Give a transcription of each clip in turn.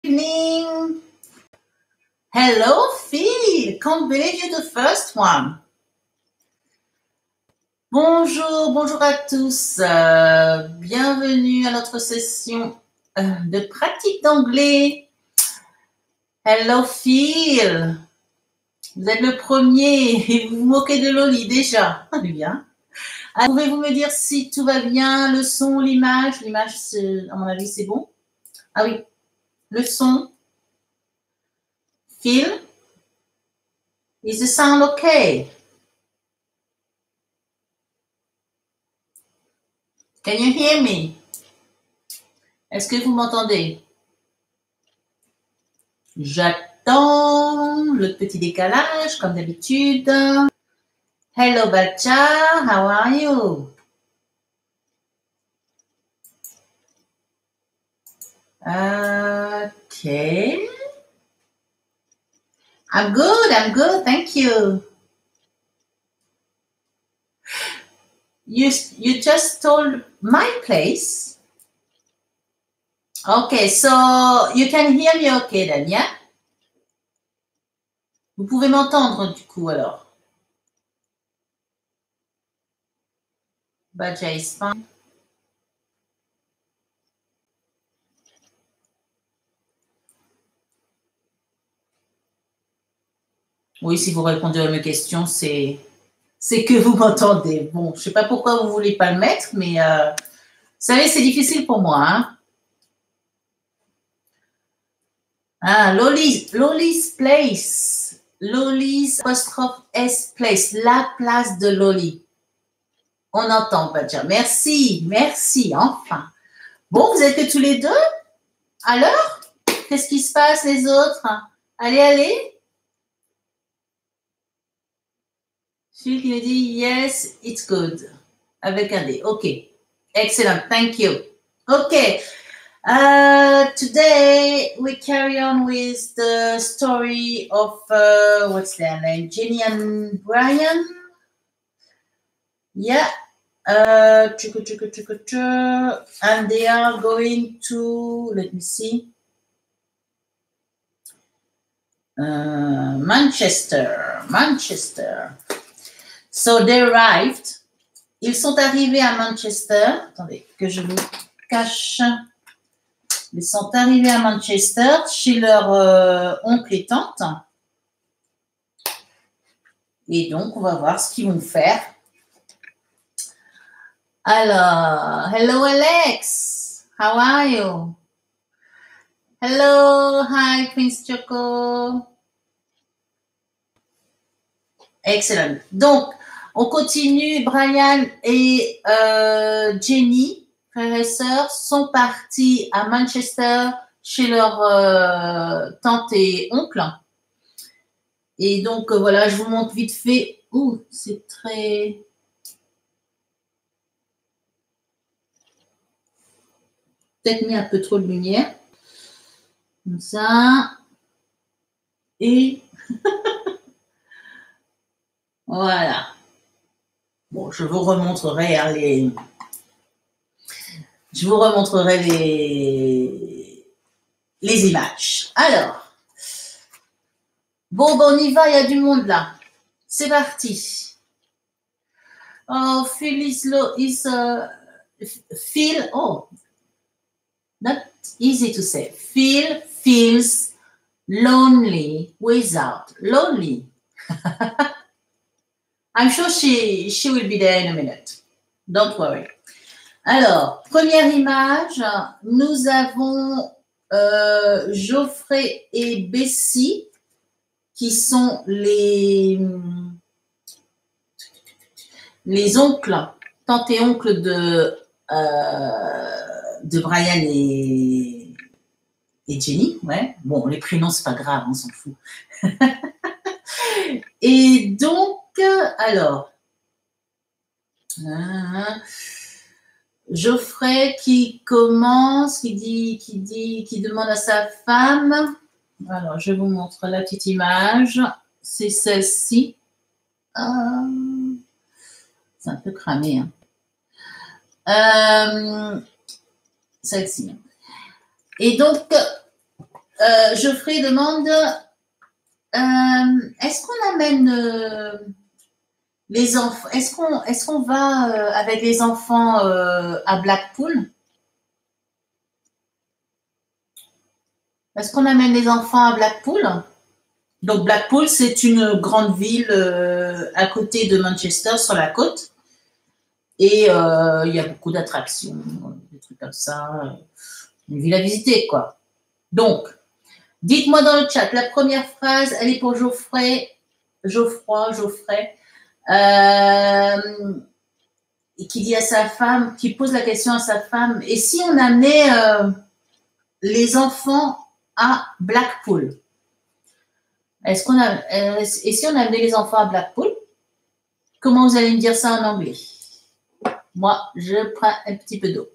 Evening. Hello, Phil. Can't believe you're the first one. Bonjour, bonjour à tous. Bienvenue à notre session de pratique d'anglais. Hello, Phil. Vous êtes le premier et vous vous moquez de Loli déjà. Bien. Pouvez-vous me dire si tout va bien, le son, l'image? L'image, à mon avis, c'est bon. Ah oui, le son. Phil, is the sound okay? Can you hear me? Est-ce que vous m'entendez? J'attends le petit décalage, comme d'habitude. Hello, Bacha. How are you? Okay. I'm good. Thank you. You just told my place. Okay, so you can hear me okay then, yeah? Vous pouvez m'entendre du coup alors. Bacha is fine. Oui, si vous répondez à mes questions, c'est que vous m'entendez. Bon, je ne sais pas pourquoi vous ne voulez pas le mettre, mais vous savez, c'est difficile pour moi. Hein? Ah, Loli's place. Loli's apostrophe S place. La place de Loli. On entend, Badja. Merci, enfin. Bon, vous êtes que tous les deux? Alors, qu'est-ce qui se passe les autres? Allez. Celui qui me dit yes, it's good. Avec un D. OK. Excellent. Thank you. OK. Today we carry on with the story of what's their name? Jenny and Brian. Yeah. And they are going to, let me see, Manchester. So they arrived. Ils sont arrivés à Manchester. Attendez, que je vous cache. Ils sont arrivés à Manchester chez leur oncle et tante. Et donc, on va voir ce qu'ils vont faire. Alors, hello Alex. How are you? Hello, hi Prince Choco. Excellent. Donc, on continue. Brian et Jenny, frères et sœurs, sont partis à Manchester chez leur tante et oncle. Et donc, voilà, je vous montre vite fait. Ouh, c'est très... Peut-être mis un peu trop de lumière. Comme ça. Et... voilà. Bon, je vous remontrerai les images. Alors, bon, on y va, il y a du monde là. C'est parti. Oh, Phil oh, not easy to say. Phil feels lonely without lonely. I'm sure she will be there in a minute. Don't worry. Alors, première image, nous avons Geoffrey et Bessie qui sont les oncles, tantes et oncles de Brian et Jenny. Ouais. Bon, les prénoms, c'est pas grave, on s'en fout. Et donc, alors, Geoffrey qui commence, qui demande à sa femme. Alors, je vous montre la petite image. C'est celle-ci. C'est un peu cramé. Hein. Celle-ci. Et donc, Geoffrey demande, est-ce qu'on amène les enfants, est-ce qu'on va avec les enfants à Blackpool? Est-ce qu'on amène les enfants à Blackpool? Donc Blackpool, c'est une grande ville à côté de Manchester, sur la côte. Et il y a beaucoup d'attractions, des trucs comme ça. Une ville à visiter, quoi. Donc, dites-moi dans le chat, la première phrase, elle est pour Geoffrey, qui dit à sa femme, qui pose la question à sa femme, et si on amenait les enfants à Blackpool? Et si on amenait les enfants à Blackpool? Comment vous allez me dire ça en anglais? Moi, je prends un petit peu d'eau.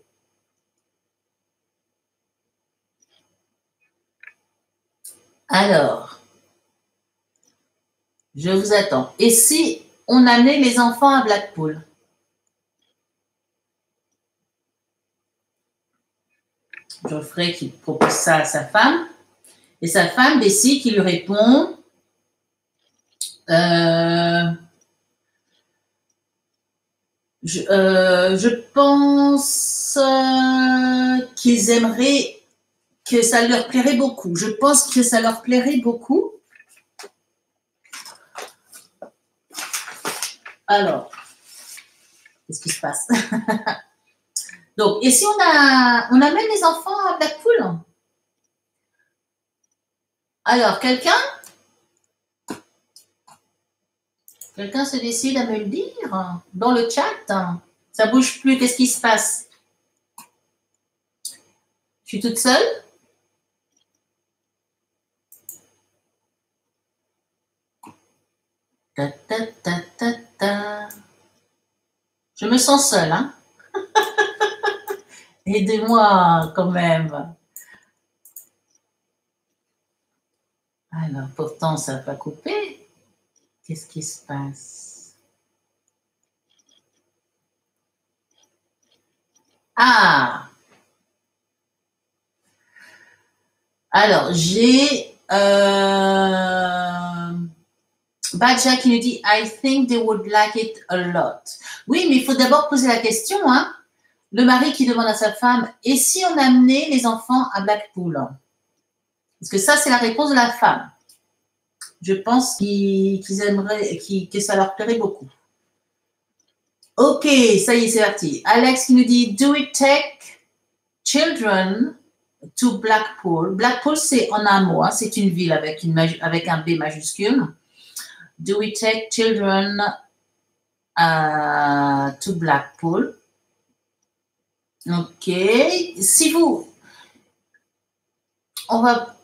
Alors, je vous attends. Et si on amenait les enfants à Blackpool? Geoffrey qui propose ça à sa femme. Et sa femme, Bessie, qui lui répond je pense qu'ils aimeraient, que ça leur plairait beaucoup. Je pense que ça leur plairait beaucoup. Alors, qu'est-ce qui se passe? Donc, et si on amène les enfants à Blackpool? Alors, quelqu'un se décide à me le dire dans le chat? Ça bouge plus, qu'est-ce qui se passe? Je suis toute seule? Ta, ta, ta, ta, ta. Je me sens seule, hein? Aidez-moi quand même. Alors, pourtant, ça n'a pas coupé. Qu'est-ce qui se passe? Ah! Alors, j'ai Badja qui nous dit I think they would like it a lot. Oui, mais il faut d'abord poser la question, hein? Le mari qui demande à sa femme, et si on amenait les enfants à Blackpool? Parce que ça, c'est la réponse de la femme. Je pense qu'ils aimeraient, que ça leur plairait beaucoup. Ok, ça y est, c'est parti. Alex qui nous dit do we take children to Blackpool? Blackpool, c'est en un mot, hein, c'est une ville avec un B majuscule. Do we take children to Blackpool? Ok. Si vous, on va,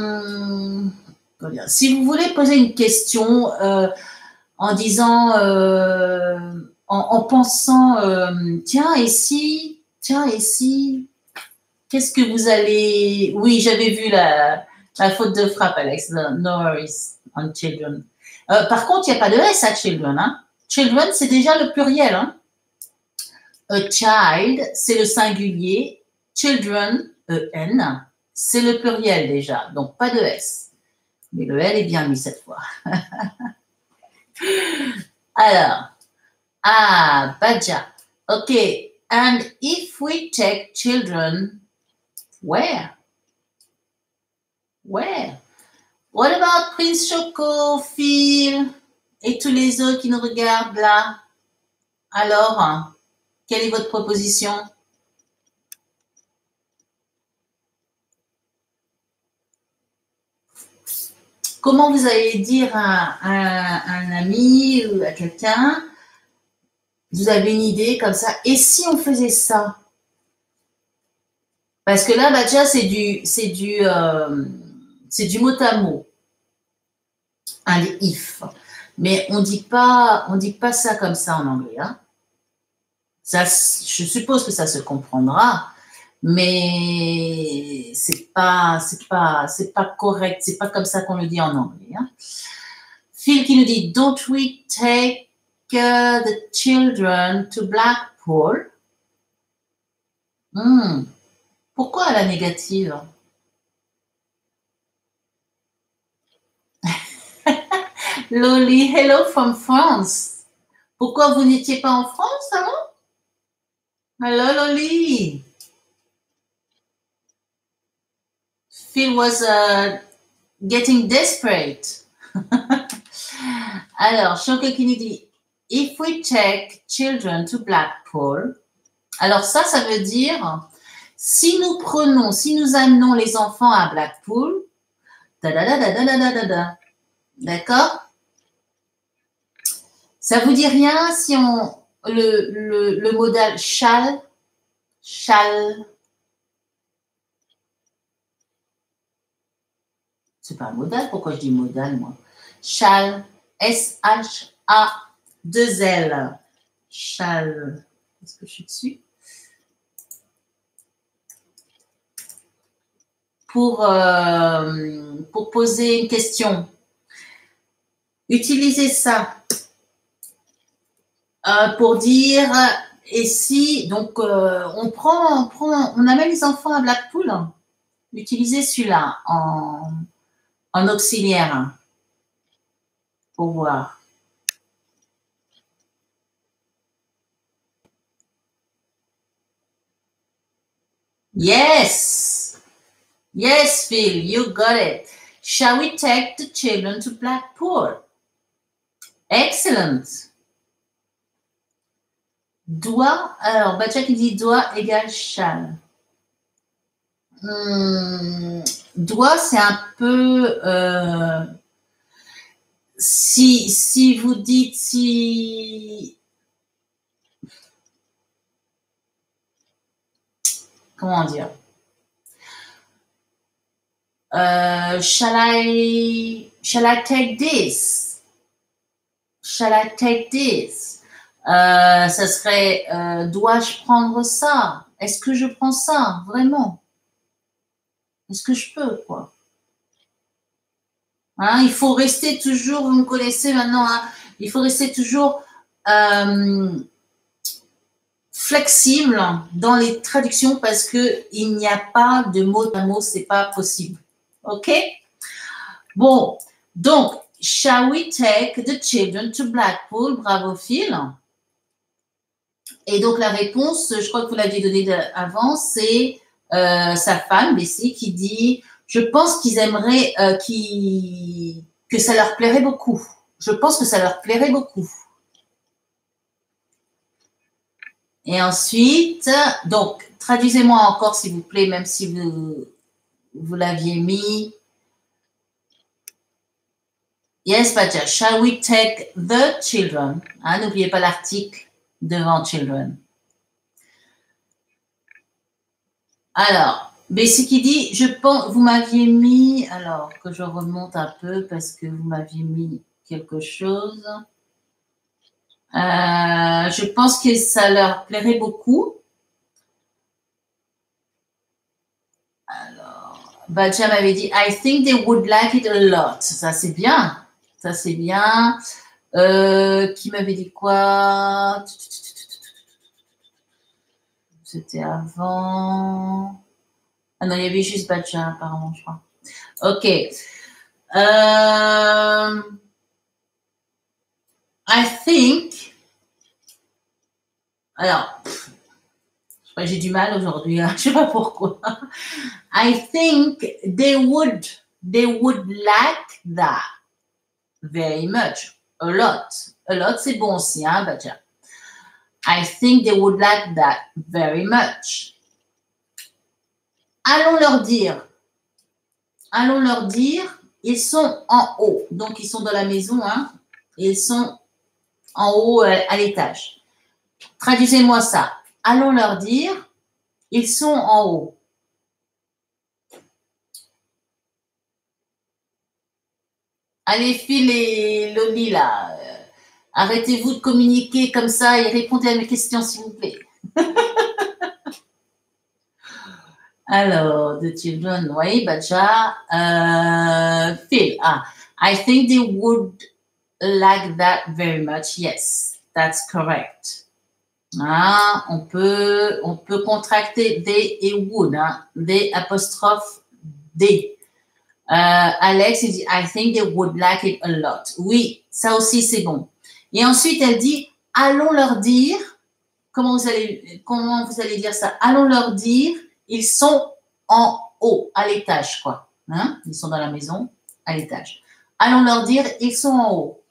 si vous voulez poser une question en disant, en pensant, tiens et si, qu'est-ce que vous allez... Oui, j'avais vu la faute de frappe, Alex. No worries on children. Par contre, il n'y a pas de S à children. Hein. Children, c'est déjà le pluriel. Hein. A child, c'est le singulier. Children, E-N, c'est le pluriel déjà. Donc, pas de S. Mais le L est bien mis cette fois. Alors, Badja. OK. And if we take children, where? Where? What about Prince Choco, Phil et tous les autres qui nous regardent là? Alors, quelle est votre proposition? Comment vous allez dire à un ami ou à quelqu'un, vous avez une idée comme ça, et si on faisait ça? Parce que là, Badja, c'est du mot à mot. Un if. Mais on dit pas ça comme ça en anglais. Hein. Ça, je suppose que ça se comprendra, mais c'est pas correct. C'est pas comme ça qu'on le dit en anglais. Hein. Phil qui nous dit, don't we take the children to Blackpool? Pourquoi à la négative? Loli, hello from France. Pourquoi vous n'étiez pas en France avant? Hello, Loli. Phil was getting desperate. Alors, Choco qui nous dit, if we take children to Blackpool, alors ça veut dire, si nous amenons les enfants à Blackpool, d'accord? Ça vous dit rien si on, le modal shall, c'est pas un modal, pourquoi je dis modal, moi? Shall, S-H-A-2-L. Shall. Est-ce que je suis dessus? Pour poser une question. Utilisez ça pour dire, et si, donc on amène les enfants à Blackpool, utilisez celui-là en auxiliaire pour voir. Yes, yes, Phil, you got it. Shall we take the children to Blackpool? Excellent. Doit, alors, Bacha qui dit doit égale shall. Doit, c'est un peu... si vous dites si... Comment dire? Shall I take this? Shall I take this? Ça serait dois-je prendre ça? Est-ce que je prends ça? Vraiment? Est-ce que je peux, quoi? Hein, il faut rester toujours, vous me connaissez maintenant, hein, il faut rester toujours flexible dans les traductions parce qu'il n'y a pas de mot à mot, c'est pas possible. OK? Bon, donc, shall we take the children to Blackpool? Bravo, Phil. Et donc, la réponse, je crois que vous l'aviez donnée avant, c'est sa femme, Bessie, qui dit « Je pense qu'ils aimeraient, que ça leur plairait beaucoup. Je pense que ça leur plairait beaucoup. » Et ensuite, donc, traduisez-moi encore, s'il vous plaît, même si vous l'aviez mis. Yes, Bacha. Shall we take the children? Hein, n'oubliez pas l'article devant children. Alors, Bessie qui dit, je pense, vous m'aviez mis, alors que je remonte un peu parce que vous m'aviez mis quelque chose. Je pense que ça leur plairait beaucoup. Alors, Bacha m'avait dit, I think they would like it a lot. Ça, c'est bien. Ça, c'est bien. Qui m'avait dit quoi? C'était avant. Ah non, il y avait juste Bacha, apparemment, je crois. OK. I think. Alors, je crois que j'ai du mal aujourd'hui, hein, je sais pas pourquoi. I think they would like that very much. A lot. A lot, c'est bon aussi, hein, Bacha. I think they would like that very much. Allons leur dire, ils sont en haut. Donc, ils sont dans la maison, hein. Ils sont en haut à l'étage. Traduisez-moi ça. Allons leur dire, ils sont en haut. Allez, Phil et Loli, là. Arrêtez-vous de communiquer comme ça et répondez à mes questions, s'il vous plaît. Alors, the children, oui, Bacha. Phil, I think they would like that very much. Yes, that's correct. Ah, on peut contracter they et would, hein, des apostrophes des. Alex, il dit, I think they would like it a lot. Oui, ça aussi, c'est bon. Et ensuite, elle dit, allons leur dire, comment vous allez dire ça? Allons leur dire, ils sont en haut, à l'étage, quoi. Hein? Ils sont dans la maison, à l'étage. Allons leur dire, ils sont en haut.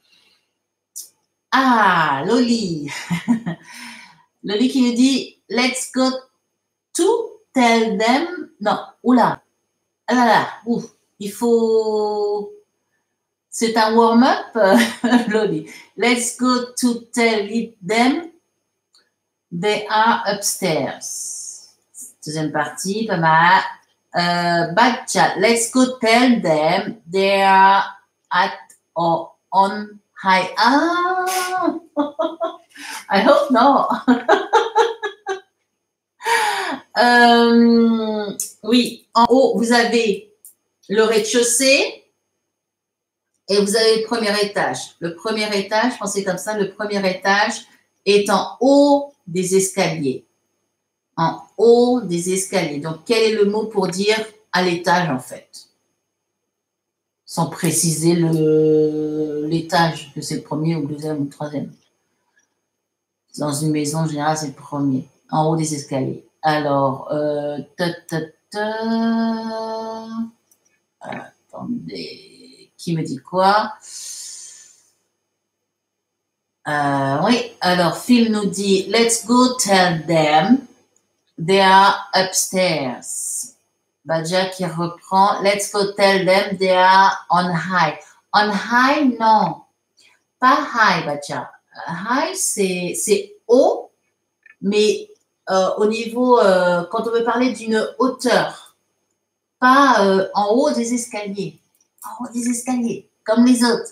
Ah, Loli. Loli qui nous dit, let's go to tell them. Non, oula. Ah là là, ouf. Il faut. C'est un warm-up, Loli. Let's go to tell them they are upstairs. Deuxième partie, pas mal. Back chat. Let's go tell them they are at or on high. Ah, I hope not. Oui, en haut, vous avez le rez-de-chaussée et vous avez le premier étage. Le premier étage, pensez comme ça, le premier étage est en haut des escaliers. En haut des escaliers. Donc, quel est le mot pour dire à l'étage, en fait? Sans préciser l'étage, que c'est le premier ou le deuxième ou le troisième. Dans une maison, en général, c'est le premier. En haut des escaliers. Alors, attendez, qui me dit quoi? Oui, alors Phil nous dit, let's go tell them they are upstairs. Badja qui reprend, let's go tell them they are on high. On high, non, pas high, Badja. High, c'est haut, mais au niveau, quand on veut parler d'une hauteur, pas en haut des escaliers. En haut des escaliers, comme les autres.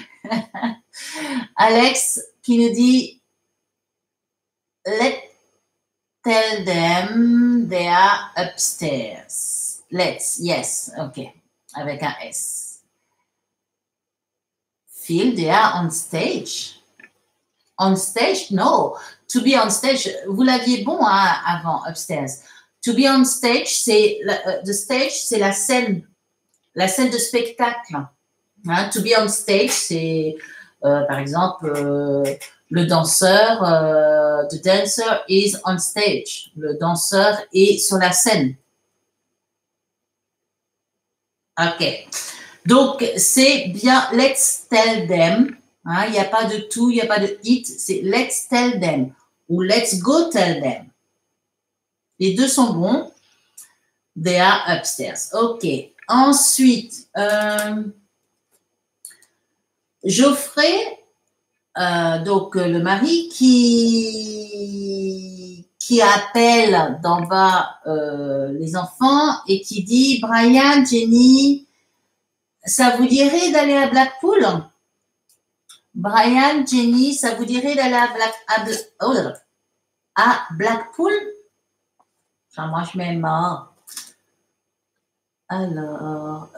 Alex qui nous dit, let's tell them they are upstairs. Let's, yes, ok, avec un S. Phil, they are on stage. On stage, no. To be on stage, vous l'aviez bon hein, avant, upstairs. To be on stage, c'est the stage, c'est la scène de spectacle. Hein, to be on stage, c'est par exemple le danseur, the dancer is on stage. Le danseur est sur la scène. Ok. Donc, c'est bien let's tell them. Il n'y a pas de to, il n'y a pas de it. C'est let's tell them ou let's go tell them. Les deux sont bons. They are upstairs. Ok. Ensuite, Geoffrey, donc le mari qui appelle d'en bas les enfants et qui dit Brian, Jenny, ça vous dirait d'aller à Blackpool? Brian, Jenny, ça vous dirait d'aller à Blackpool? Enfin, moi, je mets mort. Alors,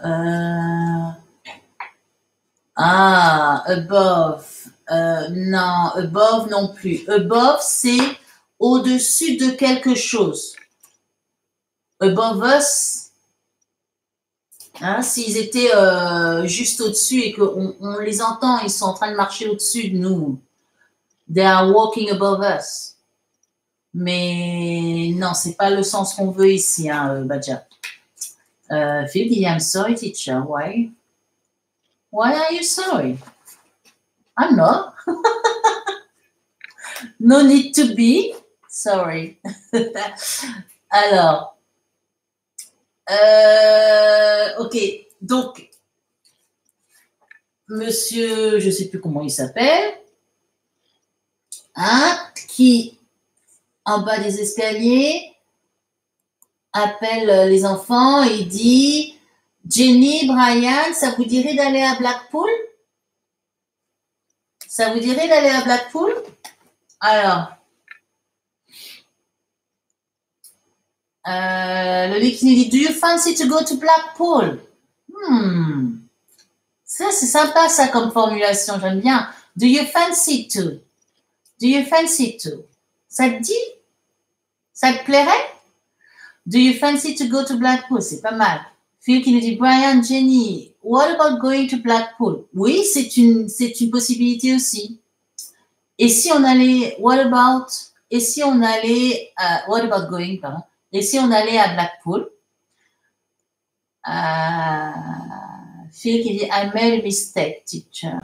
above. Non, above non plus. Above, c'est au-dessus de quelque chose. Above us. Hein, s'ils étaient juste au-dessus et qu'on les entend, ils sont en train de marcher au-dessus de nous. They are walking above us. Mais non, c'est pas le sens qu'on veut ici, hein, Badja. Phil dit, I'm sorry, teacher. Why? Why are you sorry? I'm not. No need to be. Sorry. Alors, ok. Donc, monsieur, je ne sais plus comment il s'appelle, hein, qui, en bas des escaliers, appelle les enfants et dit Jenny, Brian, ça vous dirait d'aller à Blackpool? Ça vous dirait d'aller à Blackpool? Alors, le lit qui dit Do you fancy to go to Blackpool? Ça, c'est sympa, ça, comme formulation, j'aime bien. Do you fancy to? Do you fancy to? Ça te dit? Ça te plairait? Do you fancy to go to Blackpool? C'est pas mal. Phil qui nous dit, Brian, Jenny, what about going to Blackpool? Oui, c'est une possibilité aussi. Et si on allait, what about going, pardon. Et si on allait à Blackpool? Phil qui dit, I made a mistake, teacher.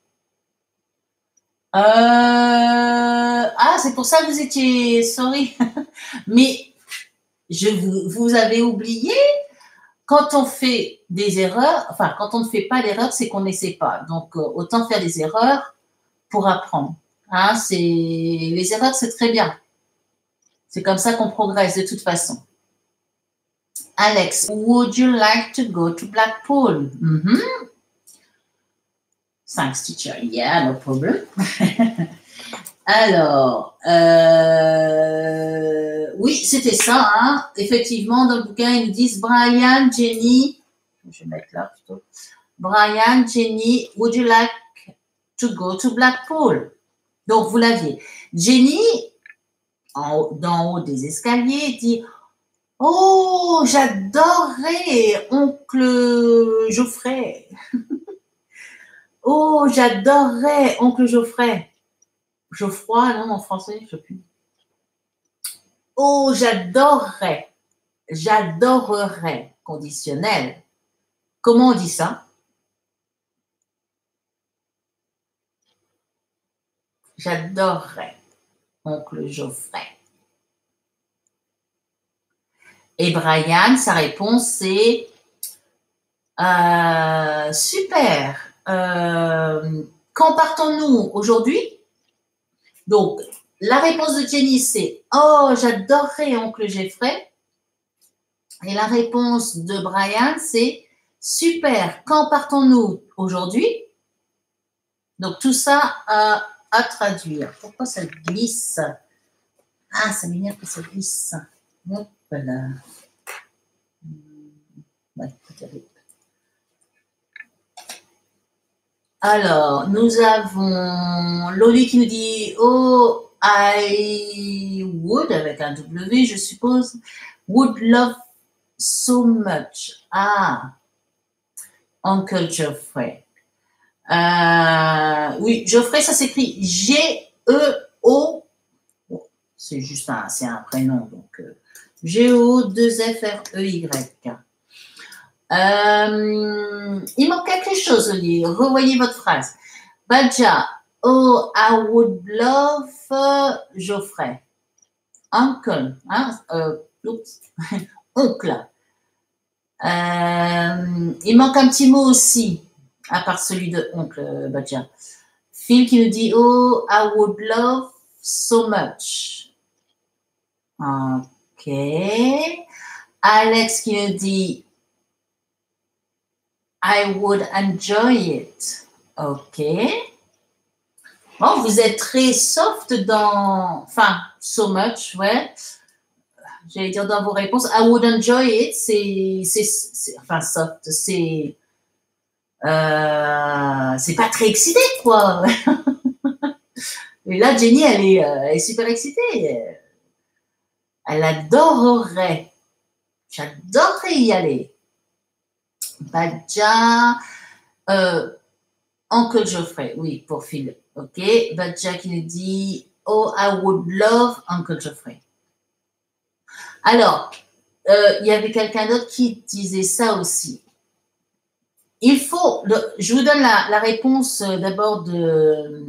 C'est pour ça que vous étiez sorry. Mais vous avez oublié, quand on fait des erreurs, enfin, quand on ne fait pas d'erreurs, c'est qu'on n'essaie pas. Donc, autant faire des erreurs pour apprendre. Hein, les erreurs, c'est très bien. C'est comme ça qu'on progresse de toute façon. Alex, would you like to go to Blackpool? Thanks, teacher. Yeah, no problem. Alors, oui, c'était ça. Hein. Effectivement, dans le bouquin, ils nous disent Brian, Jenny, je vais mettre là plutôt. Brian, Jenny, would you like to go to Blackpool? Donc, vous l'aviez. Jenny, d'en haut des escaliers, dit oh, j'adorerais oncle Geoffrey. Oh, j'adorerais oncle Geoffrey. Geoffroy, non, en français, je ne sais plus. Oh, j'adorerais. J'adorerais, conditionnel. Comment on dit ça? J'adorerais oncle Geoffrey. Et Brian, sa réponse, c'est super. Quand partons-nous aujourd'hui? Donc, la réponse de Jenny, c'est oh, j'adorerais oncle Geoffrey. Et la réponse de Brian, c'est super. Quand partons-nous aujourd'hui? Donc, tout ça à traduire. Pourquoi ça glisse? Ah, ça m'énerve que ça glisse. Hop là. Ouais, c'est terrible. Alors, nous avons Loli qui nous dit oh, I would, avec un W, je suppose, would love so much. Ah, Uncle Geoffrey. Oui, Geoffrey, ça s'écrit G-E-O. Oh, c'est juste c'est un prénom, donc G-O-2-F-R-E-Y. Il manque quelque chose, Olivier. Revoyez votre phrase. Badja, oh, I would love Geoffrey. Uncle, hein, oncle. Il manque un petit mot aussi, à part celui de oncle, Badja. Phil qui nous dit, oh, I would love so much. Ok. Alex qui nous dit, I would enjoy it. Ok. Bon, vous êtes très soft dans... Enfin, so much, ouais. J'allais dire dans vos réponses. I would enjoy it, c'est enfin, soft, c'est pas très excité, quoi. Et là, Jenny, elle est super excitée. Elle adorerait. J'adorerais y aller. Badja, Uncle Geoffrey, oui, pour Phil. Ok, Badja qui nous dit oh, I would love Uncle Geoffrey. Alors, il y avait quelqu'un d'autre qui disait ça aussi. Il faut, je vous donne la réponse d'abord de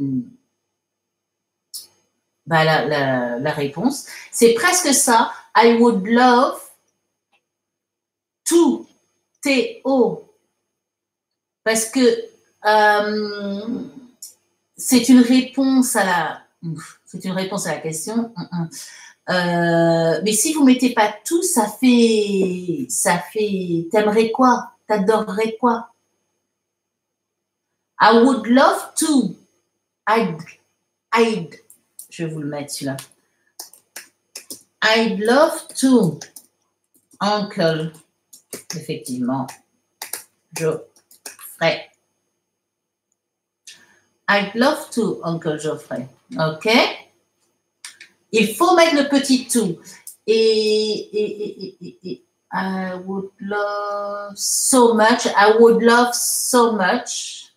la réponse. C'est presque ça. I would love to T-O. Parce que c'est une réponse à la question. Mais si vous mettez pas tout, ça fait, t'aimerais quoi? T'adorerais quoi? I would love to. Je vais vous le mettre celui-là. I'd love to. Uncle. Effectivement. Geoffrey. I'd love to, Uncle Geoffrey. OK? Il faut mettre le petit to. Et I would love so much. I would love so much.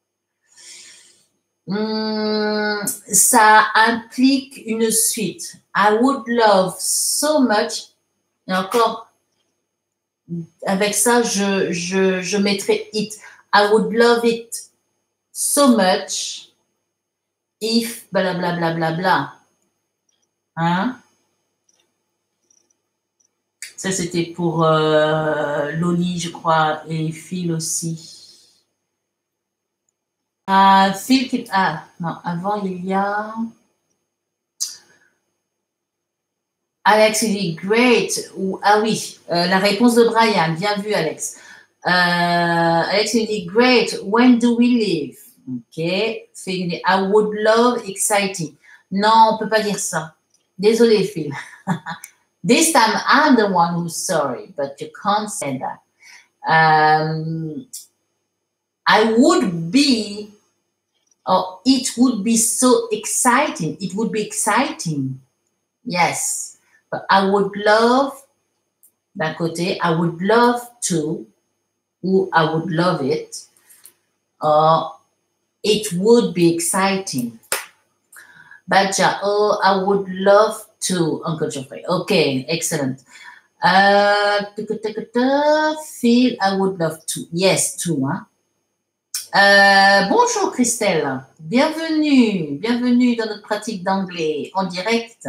Ça implique une suite. I would love so much. Et encore, avec ça, je mettrai it. I would love it so much if blablabla. Bla, bla, bla. Hein? Ça, c'était pour Loli, je crois, et Phil aussi. Phil, non, avant, il y a... Alex, il dit great. Ah oui, la réponse de Brian. Bien vu, Alex. Alex, il dit great. When do we leave? Ok. Phil, il dit I would love exciting. Non, on ne peut pas dire ça. Désolé, Phil. This time, I'm the one who's sorry, but you can't say that. I would be, or it would be so exciting. It would be exciting. Yes. But I would love, d'un côté, I would love to, ou I would love it, or it would be exciting. Badja, oh, I would love to, Uncle Geoffrey. Okay, excellent. Feel, I would love to. Yes, to. Hein? Bonjour Christelle, bienvenue dans notre pratique d'anglais en direct.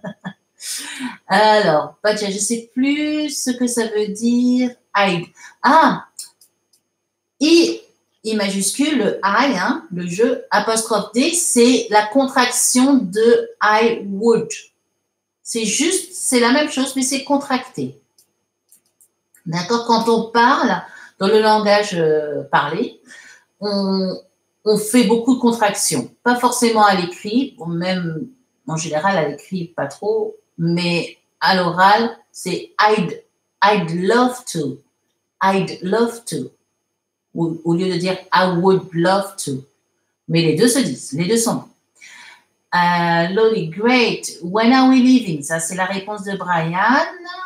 Alors, Badja, je ne sais plus ce que ça veut dire. Hide. Ah, I majuscule, le I, hein, le jeu, apostrophe D, c'est la contraction de I would. C'est juste, c'est la même chose, mais c'est contracté. D'accord? Quand on parle, dans le langage parlé, on fait beaucoup de contractions. Pas forcément à l'écrit, même en général à l'écrit, pas trop, mais à l'oral, c'est I'd love to. I'd love to. Au lieu de dire I would love to. Mais les deux se disent, les deux sont bons. Loli, great. When are we leaving? Ça, c'est la réponse de Brian.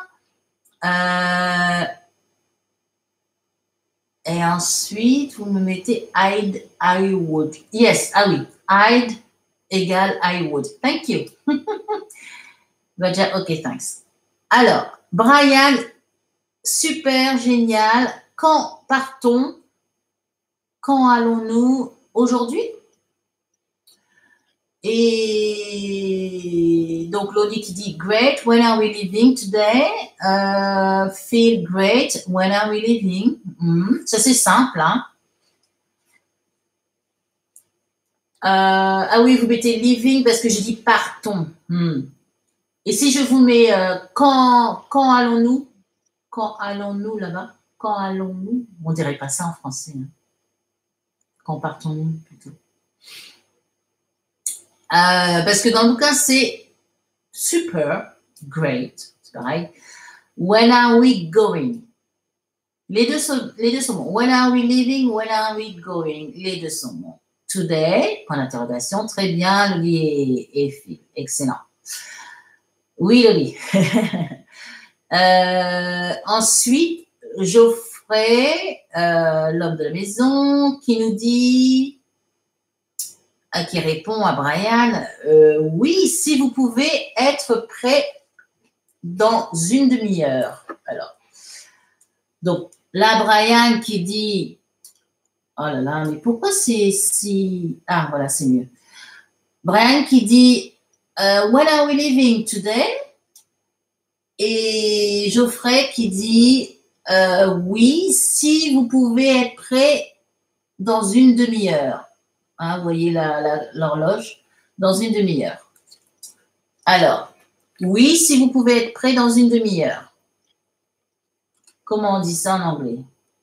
Et ensuite, vous me mettez I would. Yes, ah oui. I'd égale I would. Thank you. Ok, thanks. Alors, Brian, super, génial. Quand partons? Quand allons-nous aujourd'hui? Et donc, Lodi qui dit great, when are we leaving today? Feel great, when are we leaving? Ça, c'est simple. Hein? Ah oui, vous mettez leaving parce que j'ai dit partons. Et si je vous mets quand allons-nous? Quand allons-nous là-bas? Quand allons-nous? On ne dirait pas ça en français. Hein? Quand partons-nous plutôt? Parce que dans le cas, c'est super, great, c'est pareil. When are we going? Les deux sont bons. When are we leaving? When are we going? Les deux sont bons. Today, point d'interrogation, très bien, Loli et Phil. Excellent. Oui, Loli. Ensuite, Geoffrey, l'homme de la maison, qui nous dit... qui répond à Brian, oui, si vous pouvez être prêt dans une demi-heure. Alors, donc là, Brian qui dit, oh là là, mais pourquoi c'est si... Ah, voilà, c'est mieux. Brian qui dit, when are we leaving today? Et Geoffrey qui dit, oui, si vous pouvez être prêt dans une demi-heure. Hein, vous voyez l'horloge, dans une demi-heure. Alors, oui, si vous pouvez être prêt dans une demi-heure. Comment on dit ça en anglais?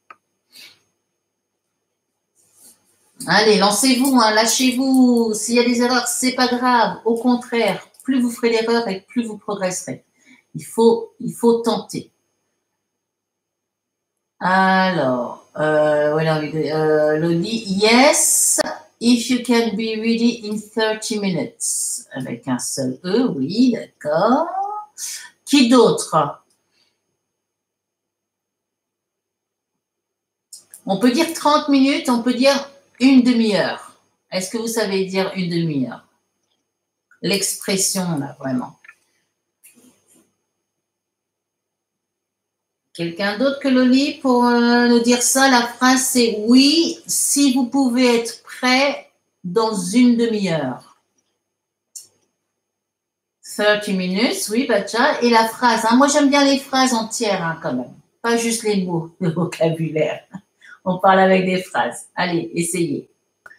Allez, lancez-vous, hein, lâchez-vous. S'il y a des erreurs, c'est pas grave. Au contraire, plus vous ferez d'erreurs et plus vous progresserez. Il faut tenter. Alors, Lodi, yes. If you can be ready in 30 minutes. Avec un seul E, oui, d'accord. Qui d'autre? On peut dire 30 minutes, on peut dire une demi-heure. Est-ce que vous savez dire une demi-heure? L'expression, là, vraiment. Quelqu'un d'autre que Loli pour nous dire ça? La phrase, c'est oui, si vous pouvez être prêt dans une demi-heure. 30 minutes, oui, Bacha. Et la phrase, hein, moi j'aime bien les phrases entières hein, quand même, pas juste les mots, le vocabulaire. On parle avec des phrases. Allez, essayez.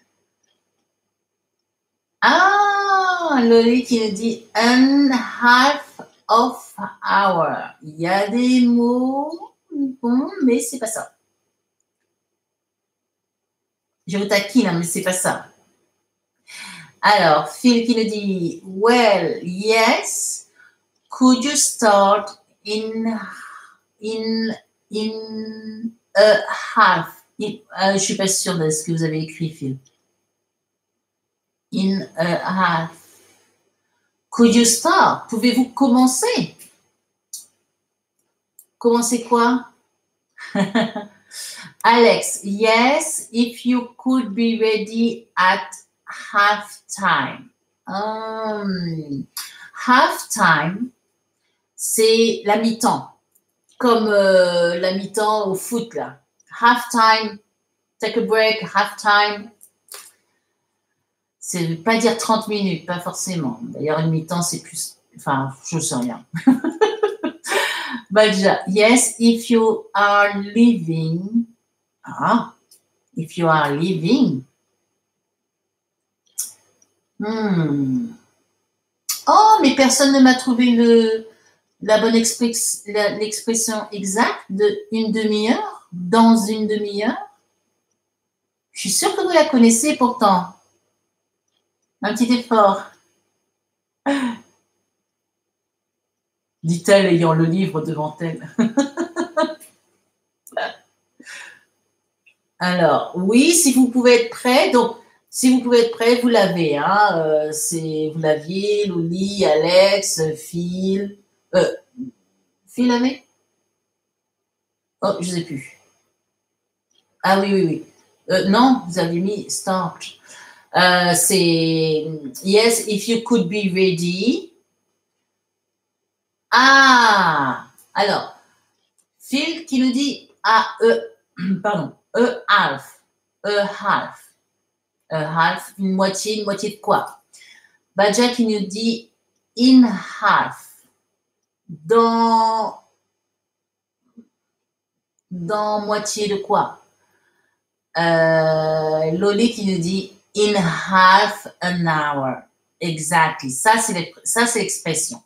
Ah, Loli qui nous dit un half of hour. Il y a des mots, bon, mais c'est pas ça. Je vous taquine, hein, mais c'est pas ça. Alors, Phil qui nous dit, well, yes, could you start in a half? Je suis pas sûre de ce que vous avez écrit, Phil. In a half. Could you start? Pouvez-vous commencer? Commencer quoi? Alex, yes, if you could be ready at halftime. Halftime, c'est la mi-temps, comme la mi-temps au foot là. Halftime, take a break, halftime. C'est pas dire 30 minutes, pas forcément. D'ailleurs, une mi-temps, c'est plus. Enfin, je ne sais rien. Badja, yes, if you are leaving. Ah, if you are leaving. Oh, mais personne ne m'a trouvé la bonne l'expression exacte de une demi-heure, dans une demi-heure. Je suis sûre que vous la connaissez pourtant. Un petit effort. Dit-elle ayant le livre devant elle. Alors, oui, si vous pouvez être prêt. Donc, si vous pouvez être prêt, vous l'avez. Hein, vous l'aviez, Loli, Alex, Phil. Phil l'avait? Oh, je ne sais plus. Ah oui, oui, oui. Non, vous avez mis start. C'est yes, if you could be ready. Ah, alors, Phil qui nous dit pardon, half, une moitié de quoi? Badja qui nous dit in half, dans moitié de quoi? Loli qui nous dit in half an hour. Exactly. Ça, c'est l'expression.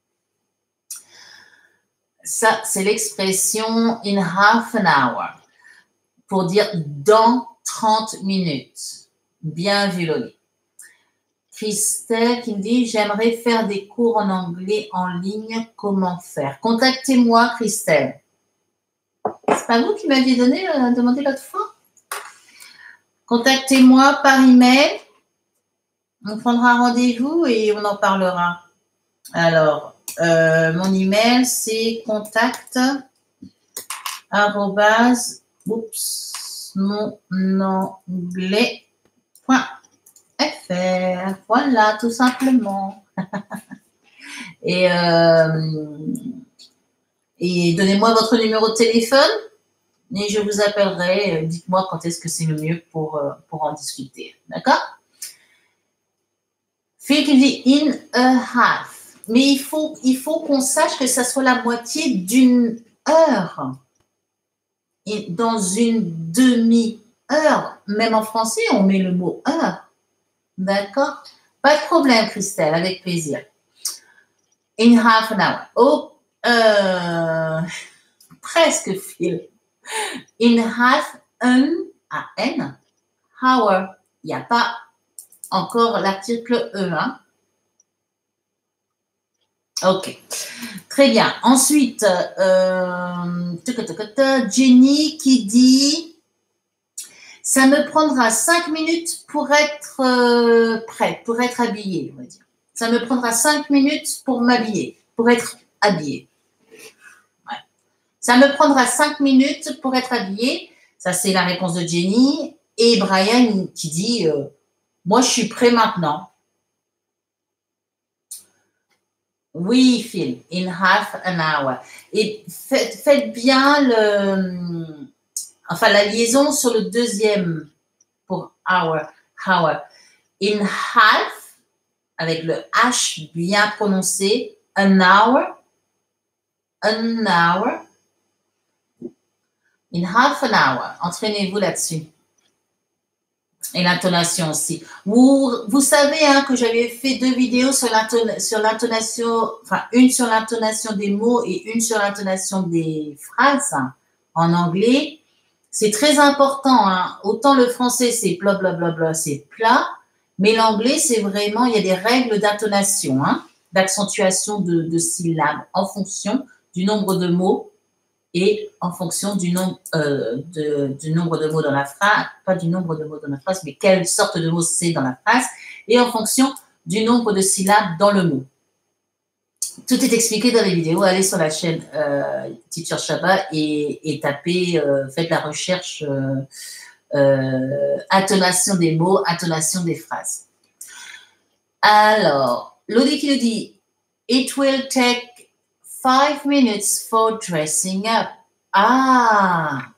Ça, c'est l'expression in half an hour. Pour dire dans 30 minutes. Bien vu, Loli. Christelle qui me dit, j'aimerais faire des cours en anglais en ligne. Comment faire? Contactez-moi, Christelle. C'est pas vous qui m'aviez demandé l'autre fois? Contactez-moi par email. On prendra rendez-vous et on en parlera. Alors, mon email, c'est contact monanglais.fr. Voilà, tout simplement. Et donnez-moi votre numéro de téléphone et je vous appellerai. Dites-moi quand est-ce que c'est le mieux pour en discuter. D'accord? Phil qui dit in a half. Mais il faut qu'on sache que ça soit la moitié d'une heure. Et dans une demi-heure. Même en français, on met le mot heure. D'accord? Pas de problème, Christelle, avec plaisir. In half an hour. Oh, presque, Phil. In half an hour. Il n'y a pas encore l'article E. Hein? Ok. Très bien. Ensuite, Jenny qui dit ça me prendra 5 minutes pour être prête, pour être habillée, on va dire. Ça me prendra 5 minutes pour m'habiller, pour être habillée. Ouais. Ça me prendra 5 minutes pour être habillée. Ça, c'est la réponse de Jenny. Et Brian qui dit moi, je suis prêt maintenant. Oui, Phil, in half an hour. Et faites bien la liaison sur le deuxième pour hour. In half, avec le H bien prononcé, an hour. In half an hour. Entraînez-vous là-dessus. Et l'intonation aussi. Vous savez hein, que j'avais fait 2 vidéos sur l'intonation, enfin une sur l'intonation des mots et une sur l'intonation des phrases hein, en anglais. C'est très important. Hein. Autant le français, c'est bla bla bla bla, c'est plat, mais l'anglais, c'est vraiment, il y a des règles d'intonation, hein, d'accentuation de syllabes en fonction du nombre de mots et en fonction du nombre de mots dans la phrase, pas du nombre de mots dans la phrase, mais quelle sorte de mots c'est dans la phrase, et en fonction du nombre de syllabes dans le mot. Tout est expliqué dans les vidéos. Allez sur la chaîne Teacher Shaba et tapez, faites la recherche intonation des mots, intonation des phrases. Alors, Lodi qui nous dit It will take 5 minutes for dressing up. Ah,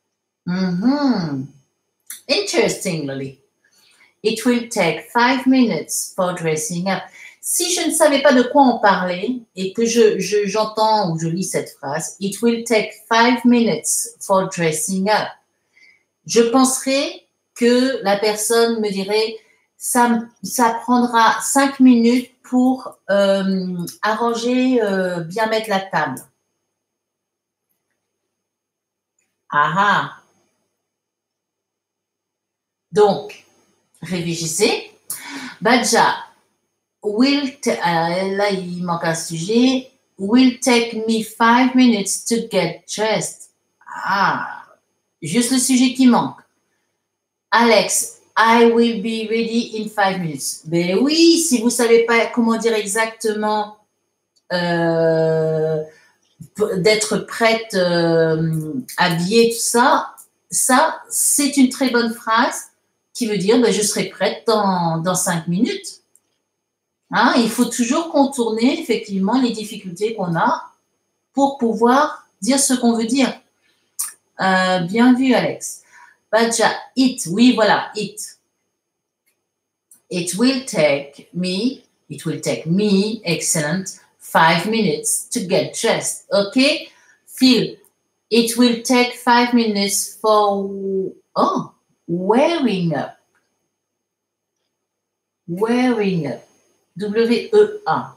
interesting, Loli. It will take 5 minutes for dressing up. Si je ne savais pas de quoi on parlait et que j'entends ou je lis cette phrase, It will take 5 minutes for dressing up, je penserais que la personne me dirait ça prendra 5 minutes pour arranger, bien mettre la table. Ah. Donc, réfléchissez. Badja, là il manque un sujet. Will take me 5 minutes to get dressed. Ah, juste le sujet qui manque. Alex, I will be ready in 5 minutes. Ben oui, si vous ne savez pas comment dire exactement d'être prête, habillée, tout ça, c'est une très bonne phrase qui veut dire ben, je serai prête dans 5 minutes. Hein, il faut toujours contourner effectivement les difficultés qu'on a pour pouvoir dire ce qu'on veut dire. Bien vu, Alex. Badja, it, oui, voilà, it. It will take me, excellent, 5 minutes to get dressed. Okay? Phil, it will take 5 minutes for, wearing up. Wearing up. W-E-A.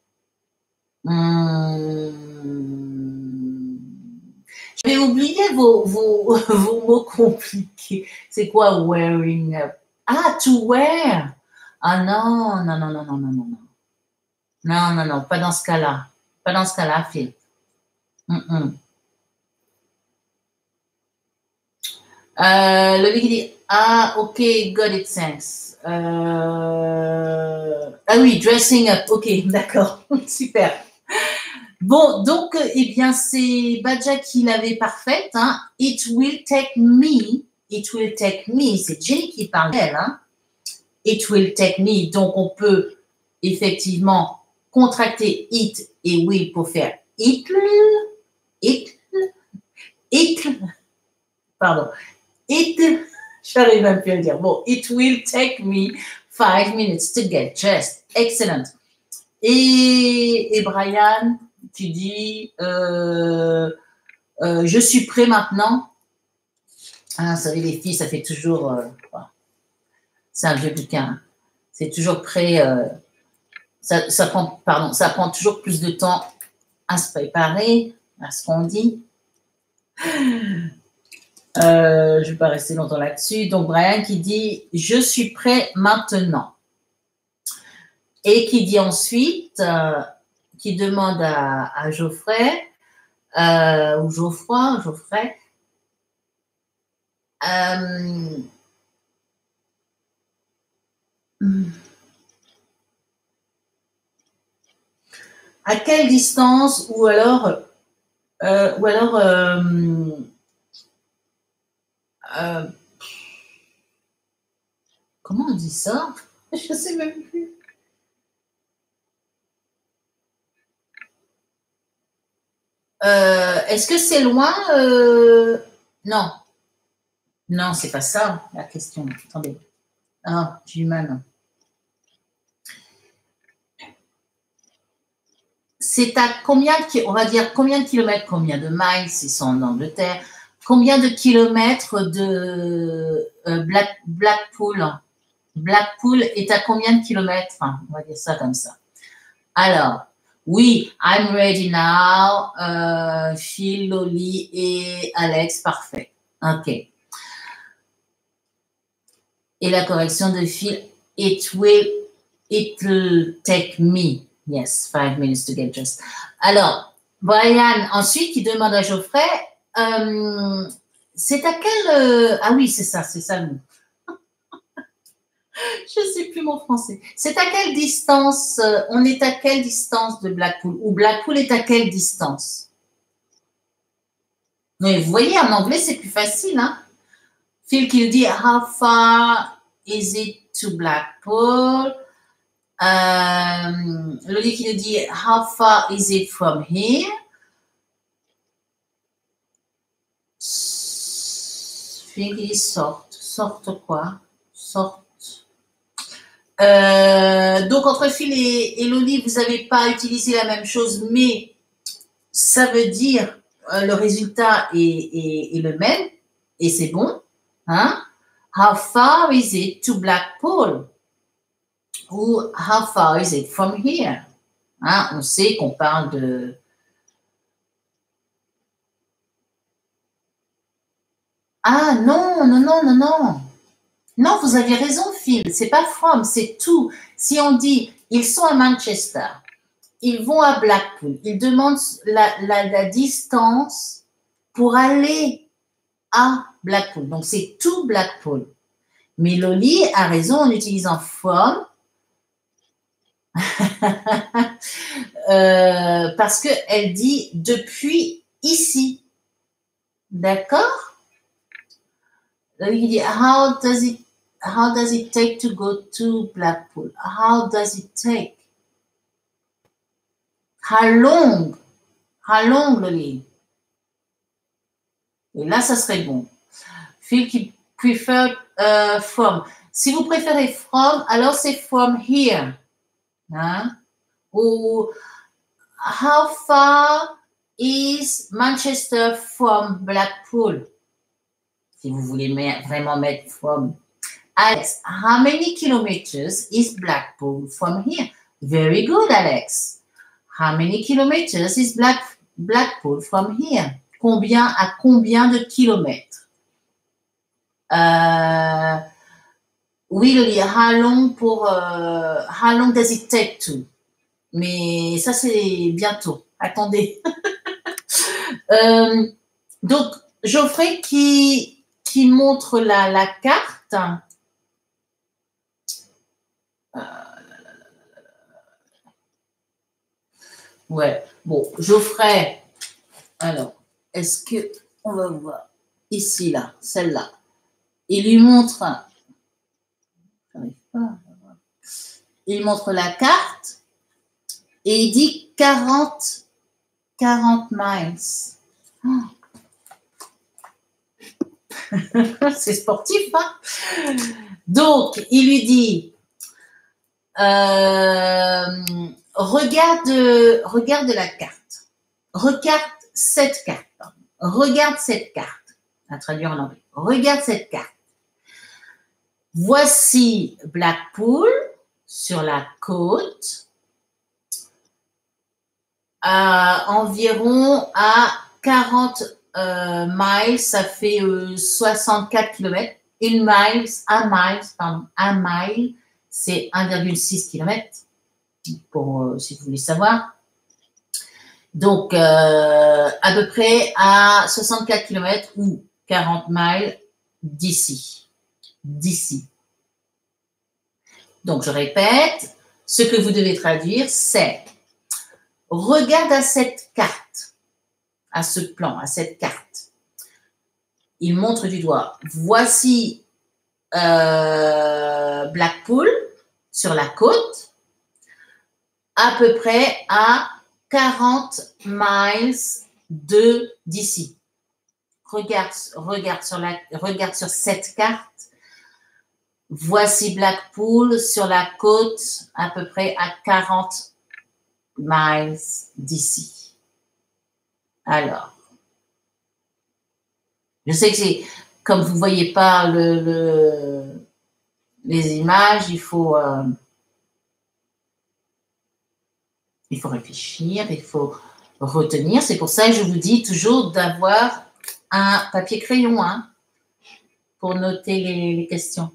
J'avais oublié vos mots compliqués. C'est quoi wearing up? Ah, to wear. Ah non, pas dans ce cas-là. Pas dans ce cas-là, Phil. Le Vicky dit ah, ok, got it, thanks. Ah oui, dressing up, ok, d'accord, super. Bon, donc, eh bien, c'est Badja qui l'avait parfaite. Hein. It will take me, c'est Jenny qui parle d'elle. Hein. It will take me, donc on peut effectivement contracter it et will pour faire pardon. J'arrive même plus à le dire. Bon, it will take me 5 minutes to get dressed. Excellent. Et Brian, tu dis, je suis prêt maintenant. Ah, vous savez, les filles, ça fait toujours, c'est un vieux bouquin. C'est toujours prêt. Ça prend toujours plus de temps à se préparer à ce qu'on dit. Je ne vais pas rester longtemps là-dessus. Donc, Brian qui dit « Je suis prêt maintenant ». Et qui dit ensuite, qui demande à Geoffrey, ou Geoffrey, à quelle distance ou alors Euh, comment on dit ça? Je ne sais même plus. Est-ce que c'est loin? Non. Non, c'est pas ça la question. Attendez. Ah, j'ai du mal. C'est à combien, on va dire combien de kilomètres, combien de miles, ils sont en Angleterre, combien de kilomètres de Blackpool? Blackpool est à combien de kilomètres? Enfin, on va dire ça comme ça. Alors, oui, I'm ready now. Phil, Loli et Alex, parfait. OK. Et la correction de Phil, it'll take me. Yes, 5 minutes to get dressed. Alors, Brian, ensuite, il demande à Geoffrey, c'est à quel... ah oui, c'est ça le mot. Je ne sais plus mon français. C'est à quelle distance, on est à quelle distance de Blackpool? Ou Blackpool est à quelle distance? Mais vous voyez, en anglais, c'est plus facile. Hein? Phil qui dit, how far is it to Blackpool? Loli qui nous dit, how far is it from here? Phil qui dit, sorte quoi? Sorte. Donc, entre Phil et Loli, vous n'avez pas utilisé la même chose, mais ça veut dire le résultat est le même et c'est bon. Hein? How far is it to Blackpool? Ou how far is it from here? Hein? On sait qu'on parle de... Ah non. Non, vous avez raison, Phil. C'est pas from, c'est to. Si on dit, ils sont à Manchester, ils vont à Blackpool, ils demandent la distance pour aller à Blackpool. Donc, c'est to Blackpool. Mais Loli a raison en utilisant from parce qu'elle dit depuis ici. D'accord? Il dit how does it take to go to Blackpool? How does it take? How long, Loli? Et là, ça serait bon. Phil qui prefer from. Si vous préférez from, alors c'est from here. Hein? Ou how far is Manchester from Blackpool? Si vous voulez vraiment mettre from. Alex, how many kilometers is Blackpool from here? Very good, Alex. How many kilometers is Blackpool from here? À combien de kilomètres? Oui, Loli, how long does it take to? Mais ça, c'est bientôt. Attendez. Donc, Geoffrey qui montre la carte. Ouais, bon, Geoffrey. Alors, est-ce que on va voir ici, là, celle-là. Il lui montre. Il montre la carte et il dit 40 miles. Oh. C'est sportif, hein? Donc, il lui dit regarde la carte. Regarde cette carte. Regarde cette carte. À traduire en anglais. Regarde cette carte. Voici Blackpool sur la côte. Environ à 40 miles, ça fait 64 km. Un mile, c'est 1,6 km, pour, si vous voulez savoir. Donc, à peu près à 64 km ou 40 miles d'ici. Donc, je répète, ce que vous devez traduire, c'est regarde à cette carte, à ce plan, à cette carte. il montre du doigt. Voici Blackpool sur la côte, à peu près à 40 miles d'ici. Regarde sur cette carte. Voici Blackpool sur la côte, à peu près à 40 miles d'ici. Alors, je sais que c'est, comme vous ne voyez pas les images, il faut réfléchir, il faut retenir. C'est pour ça que je vous dis toujours d'avoir un papier-crayon pour noter les questions.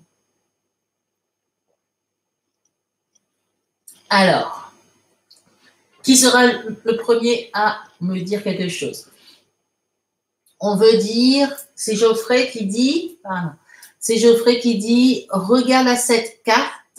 Alors, qui sera le premier à me dire quelque chose? On veut dire, c'est Geoffrey qui dit, regarde à cette carte.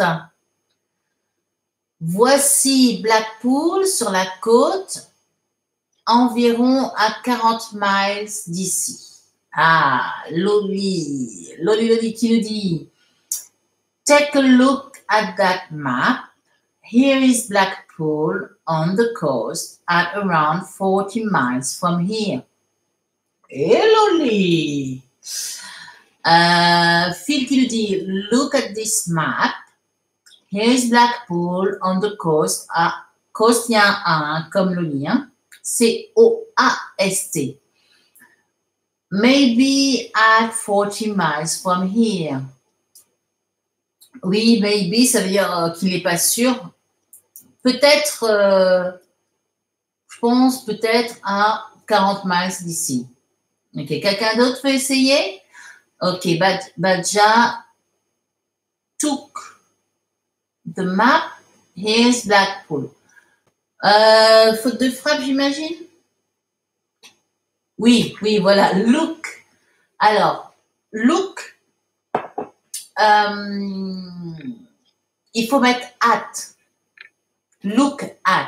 Voici Blackpool sur la côte, environ à 40 miles d'ici. Ah, Loli qui nous dit, take a look at that map. Here is Blackpool on the coast at around 40 miles from here. Hey, Loli! Phil qui nous dit, look at this map. Here is Blackpool on the coast. Coast, il y a un comme le lien. C-O-A-S-T. Maybe at 40 miles from here. Oui, maybe, ça veut dire qu'il n'est pas sûr. Peut-être, je pense peut-être à 40 miles d'ici. Ok, quelqu'un d'autre veut essayer? Ok, Badja took the map. Here's Blackpool. Faute de frappe, j'imagine? Oui, voilà. Look. Alors, look. Il faut mettre at. Look at.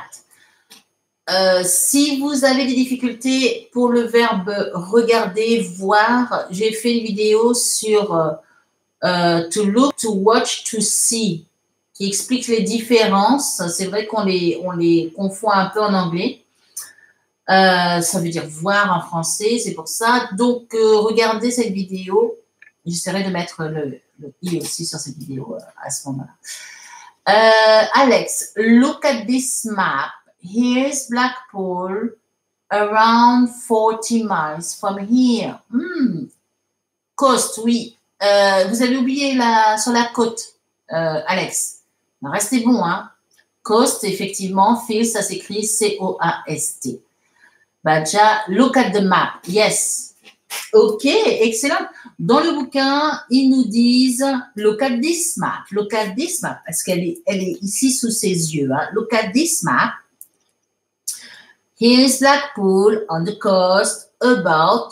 Si vous avez des difficultés pour le verbe regarder, voir, j'ai fait une vidéo sur to look, to watch, to see, qui explique les différences. C'est vrai qu'on les confond un peu en anglais. Ça veut dire voir en français, c'est pour ça. Donc, regardez cette vidéo. J'essaierai de mettre le i aussi sur cette vidéo à ce moment-là. Alex, look at this map. Here's Blackpool, around 40 miles from here. Coast, oui. Vous avez oublié sur la côte, Alex. Restez bon, hein. Coast, effectivement, Phil, ça s'écrit C-O-A-S-T. Badja, look at the map. Yes. Ok, excellent. Dans le bouquin, ils nous disent look at this map. Look at this map. Parce qu'elle est ici sous ses yeux. Look at this map. Here's Blackpool on the coast. About.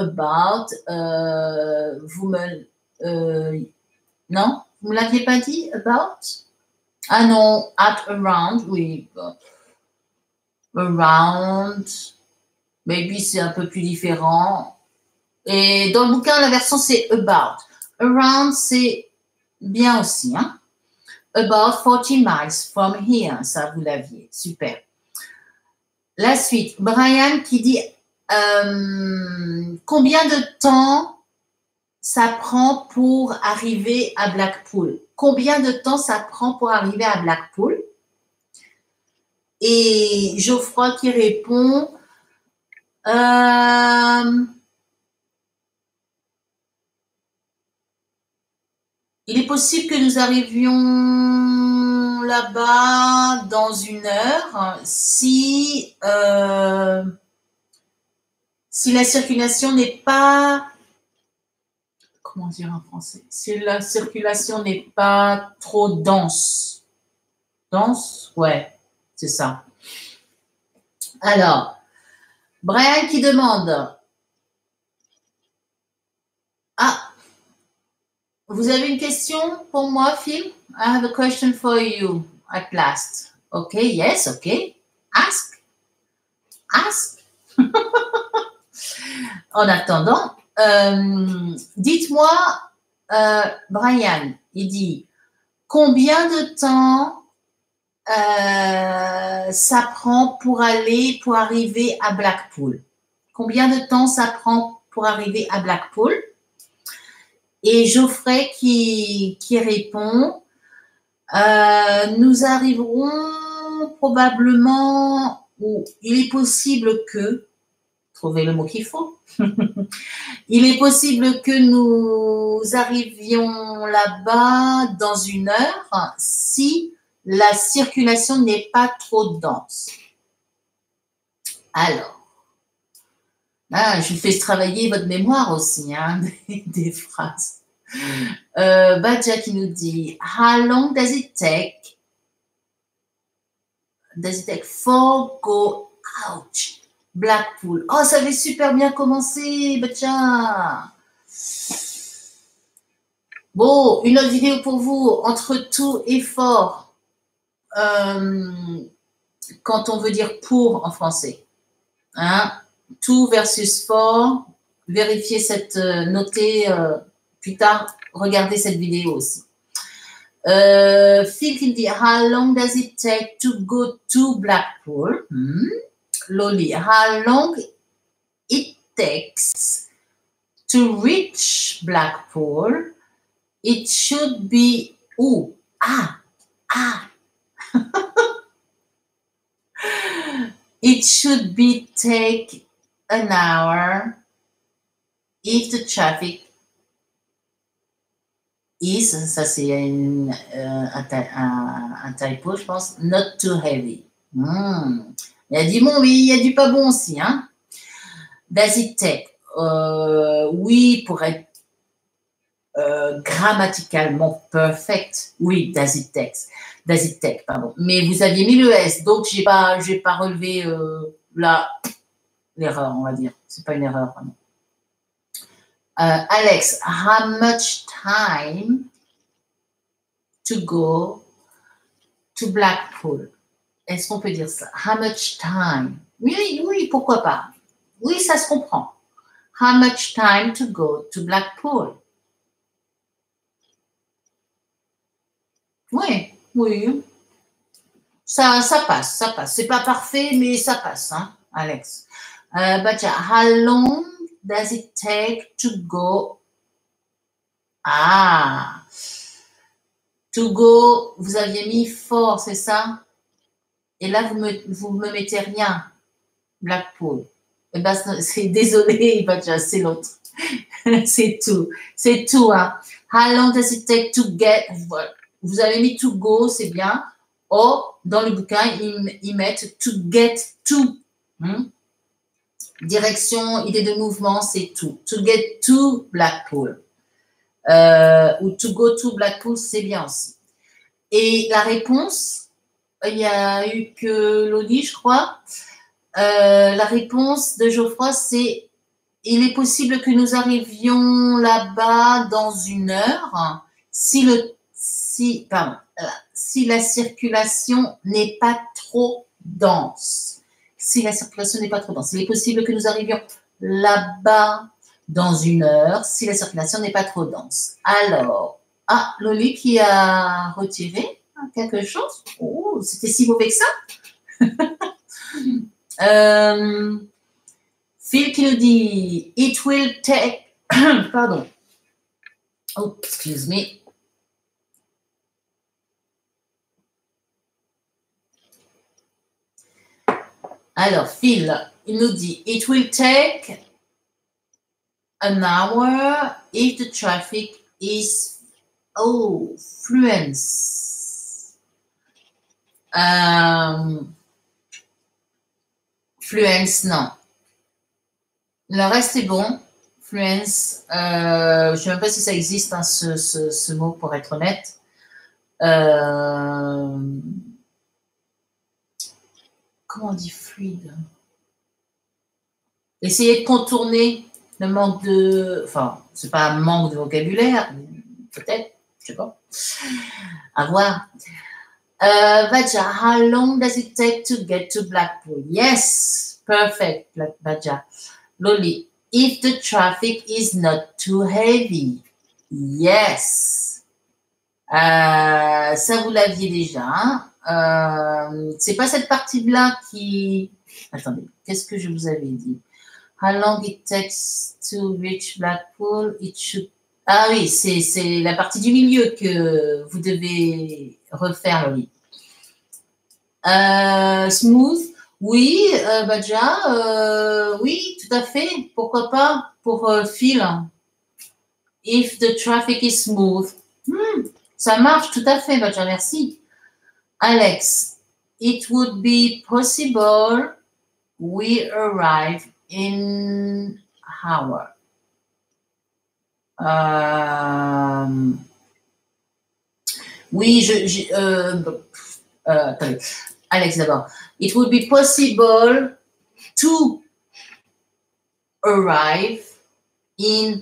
Non, vous me l'aviez pas dit? About? Ah non, at around. Oui. Around. Maybe c'est un peu plus différent. Et dans le bouquin, la version, c'est about. Around, c'est bien aussi. About 40 miles from here. Ça, vous l'aviez. Super. La suite. Brian qui dit combien de temps ça prend pour arriver à Blackpool? Combien de temps ça prend pour arriver à Blackpool? Et Geoffroy qui répond il est possible que nous arrivions là-bas dans 1 heure si la circulation n'est pas, comment dire en français, si la circulation n'est pas trop dense. Dense? Ouais, c'est ça. Alors, Brian qui demande vous avez une question pour moi, Phil? I have a question for you at last. Okay, yes, okay. Ask. En attendant, Dites-moi, Brian, il dit, combien de temps ça prend pour arriver à Blackpool? Combien de temps ça prend pour arriver à Blackpool? Et Geoffrey qui répond, nous arriverons probablement, ou il est possible que, trouvez le mot qu'il faut, il est possible que nous arrivions là-bas dans 1 heure si la circulation n'est pas trop dense. Alors, je vous fais travailler votre mémoire aussi, hein, des phrases. Badja qui nous dit, how long does it take for go out Blackpool? Oh, ça avait super bien commencé, Badja. Bon, une autre vidéo pour vous, entre tout et fort, quand on veut dire pour en français. Hein? Tout versus fort, vérifiez cette notez plus tard, regardez cette vidéo aussi. Phil qui dit, how long does it take to go to Blackpool? Loli, how long it takes to reach Blackpool? It should be, it should be take an hour if the traffic is, ça c'est un typo, je pense, not too heavy. Il y a du bon, mais il y a du pas bon aussi. Hein? Does it take? Oui, pour être grammaticalement perfect, oui, does it take, pardon. Mais vous aviez mis le S, donc j'ai pas relevé l'erreur, on va dire. C'est pas une erreur, vraiment. Alex, how much time to go to Blackpool? Est-ce qu'on peut dire ça? How much time? Oui, pourquoi pas? Oui, ça se comprend. How much time to go to Blackpool? Oui. Ça passe. C'est pas parfait, mais ça passe, hein, Alex. Badja, how long does it take to go? To go, vous aviez mis fort, c'est ça? Et là, vous me mettez rien. Blackpool. Eh ben, c'est désolé, Badja, c'est l'autre. C'est tout, hein. How long does it take to get? Vous avez mis to go, c'est bien. Or, dans le bouquin, ils mettent to get to. Direction, idée de mouvement, c'est to. To get to Blackpool. Ou to go to Blackpool, c'est bien aussi. Et la réponse, il y a eu que Loli, je crois. La réponse de Geoffroy, c'est il est possible que nous arrivions là-bas dans 1 heure si la circulation n'est pas trop dense. Si la circulation n'est pas trop dense. Il est possible que nous arrivions là-bas dans 1 heure si la circulation n'est pas trop dense. Alors, Loli qui a retiré quelque chose. Oh, c'était si mauvais que ça. Phil qui nous dit it will take pardon. Oh, excuse me. Alors, Phil, il nous dit it will take an hour if the traffic is fluence. Fluence, non. Le reste est bon. Fluence, je ne sais même pas si ça existe, hein, ce mot, pour être honnête. Comment on dit fluide? Essayez de contourner le manque de... Enfin, c'est pas un manque de vocabulaire, peut-être, je sais pas. À voir. Badja, how long does it take to get to Blackpool? Yes, perfect, Badja. Loli, if the traffic is not too heavy. Yes. Ça, vous l'aviez déjà. C'est pas cette partie-là qui... Attendez, qu'est-ce que je vous avais dit? How long it takes to reach Blackpool? It should... Ah oui, c'est la partie du milieu que vous devez refaire, Loli. Smooth, oui, Badja, oui, tout à fait. Pourquoi pas pour Phil? If the traffic is smooth. Ça marche, tout à fait, Badja, merci. Alex, it would be possible we arrive in hour. Oui, attendez. Alex d'abord. It would be possible to arrive in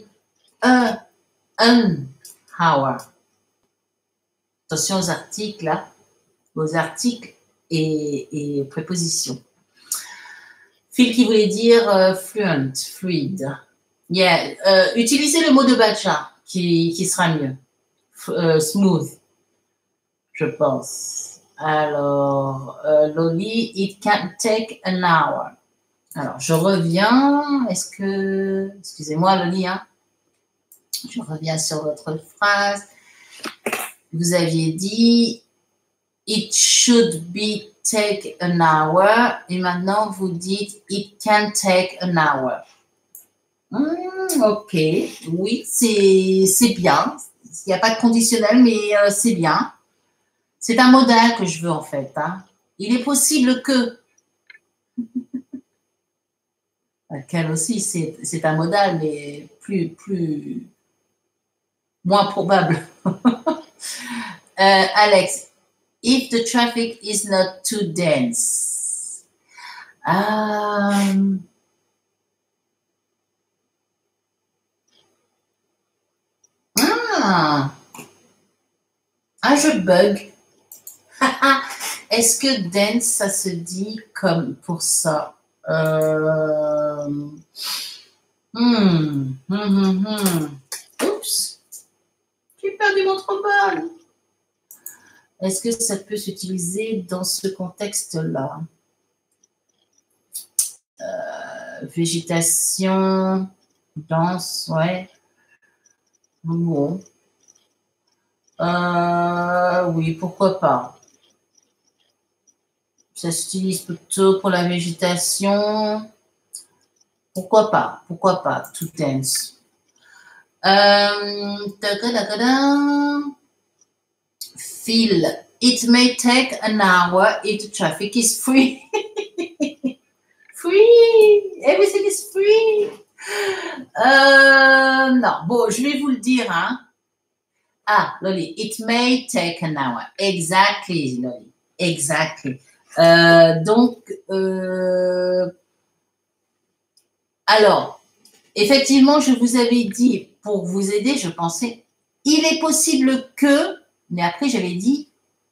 an hour. Attention aux articles, là. Aux articles et prépositions. Phil qui voulait dire fluent, fluide. Yeah. Utilisez le mot de Badja qui sera mieux. Smooth, je pense. Alors, Loli, it can take an hour. Alors, je reviens. Est-ce que... Excusez-moi, Loli, hein. Je reviens sur votre phrase. Vous aviez dit it should be take an hour. Et maintenant, vous dites it can take an hour. Ok, oui, c'est bien. Il n'y a pas de conditionnel, mais c'est bien. C'est un modal que je veux en fait. Hein. Il est possible que... Quel aussi, c'est un modal, mais moins probable. Alex, if the traffic is not too dense. Je bug. Est-ce que dense, ça se dit comme pour ça? Oups. J'ai perdu mon trombone. Est-ce que ça peut s'utiliser dans ce contexte-là? Végétation, danse, ouais. Bon. Oui, pourquoi pas. Ça s'utilise plutôt pour la végétation. Pourquoi pas? To dance. Phil, it may take an hour if the traffic is free. Free! Everything is free! Non, bon, je vais vous le dire, hein. Loli, it may take an hour. Exactly, Loli. Exactly. Donc, alors, effectivement, je vous avais dit, pour vous aider, je pensais, il est possible que, mais après j'avais dit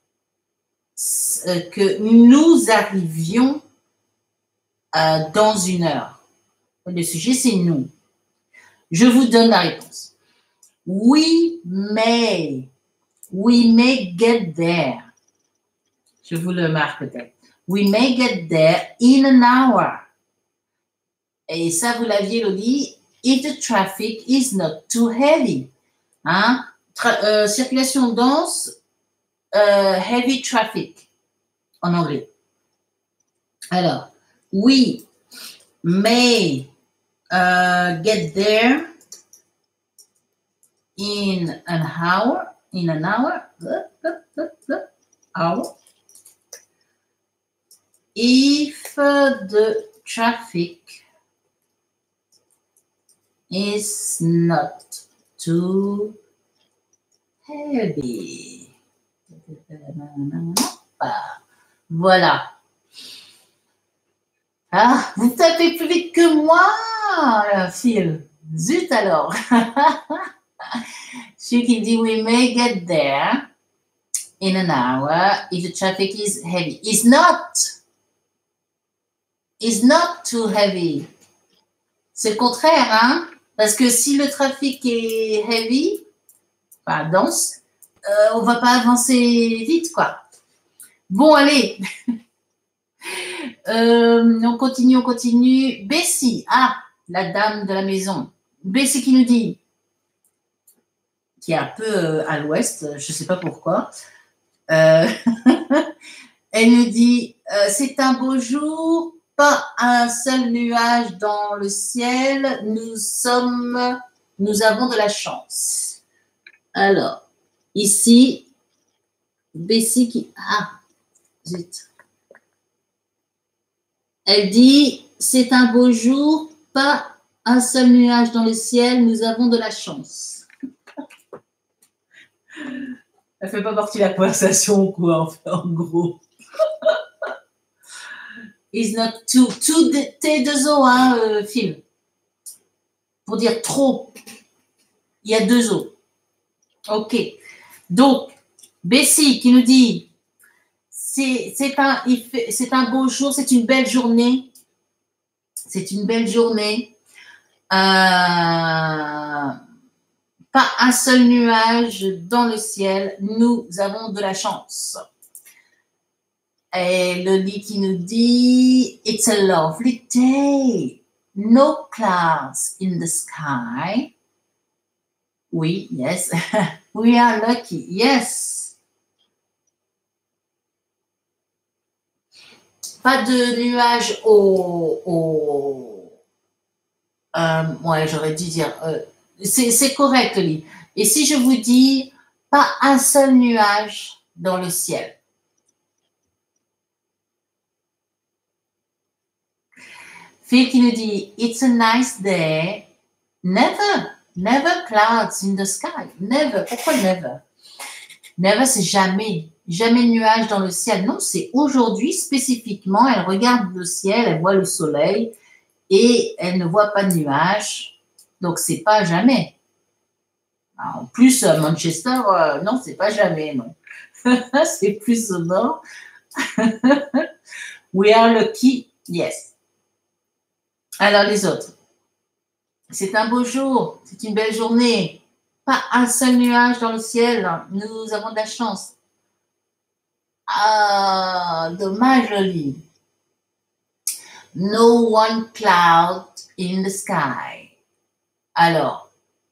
que nous arrivions dans une heure. Le sujet, c'est nous. Je vous donne la réponse. We may get there. Je vous le marque peut-être. We may get there in an hour. Et ça, vous l'aviez, Loli, if the traffic is not too heavy. Hein? Circulation dense, heavy traffic en anglais. Alors, we may get there in an hour. If the traffic is not too heavy. Voilà. Vous tapez plus vite que moi, Phil. Zut alors. She can do we may get there in an hour if the traffic is heavy. It's not too heavy. C'est le contraire, hein? Parce que si le trafic est heavy, enfin dense, on va pas avancer vite, quoi. Bon, allez. On continue, on continue. Bessie, la dame de la maison. Bessie qui nous dit, qui est un peu à l'ouest, je ne sais pas pourquoi. Elle nous dit, c'est un beau jour, pas un seul nuage dans le ciel, nous avons de la chance. Alors, ici, Bessie qui... zut. Elle dit, c'est un beau jour, pas un seul nuage dans le ciel, nous avons de la chance. Elle fait pas partie de la conversation, quoi, en gros. Is not too T2O, hein, Phil. Pour dire trop. Il y a 2 O. Ok. Donc, Bessie qui nous dit, c'est un beau jour, c'est une belle journée. C'est une belle journée. Pas un seul nuage dans le ciel. Nous avons de la chance. Et Loli qui nous dit, it's a lovely day. No clouds in the sky. Oui, yes. We are lucky. Yes. Pas de nuages ouais, j'aurais dû dire... c'est correct, Loli. Et si je vous dis, pas un seul nuage dans le ciel. Phil qui nous dit, it's a nice day. Never clouds in the sky. Never. Pourquoi never? Never, c'est jamais. Jamais de nuages dans le ciel. Non, c'est aujourd'hui spécifiquement. Elle regarde le ciel, elle voit le soleil et elle ne voit pas de nuages. Donc, c'est pas jamais. En plus, Manchester, non, c'est pas jamais, non. C'est plus au nord. We are lucky, yes. Alors, les autres. C'est un beau jour, c'est une belle journée. Pas un seul nuage dans le ciel. Nous avons de la chance. Dommage, joli. No one cloud in the sky. Alors,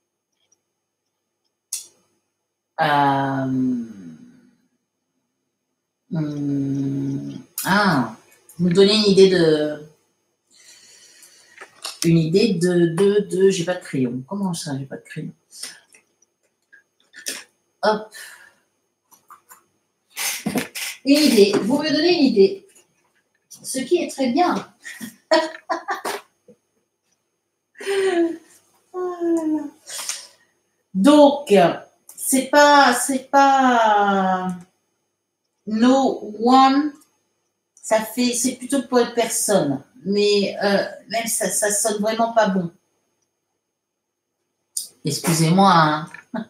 vous me donnez une idée de j'ai pas de crayon. Comment ça, j'ai pas de crayon? Hop. Une idée. Vous me donnez une idée. Ce qui est très bien. Donc, c'est pas no one, c'est plutôt pour une personne, mais même ça sonne vraiment pas bon. Excusez-moi, hein.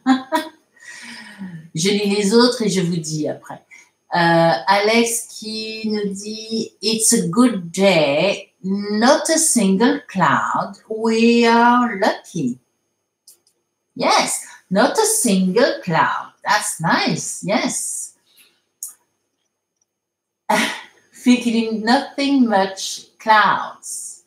Je lis les autres et je vous dis après. Alex qui nous dit, it's a good day, not a single cloud, we are lucky. Yes, not a single cloud. That's nice. Yes. Feeling nothing much clouds.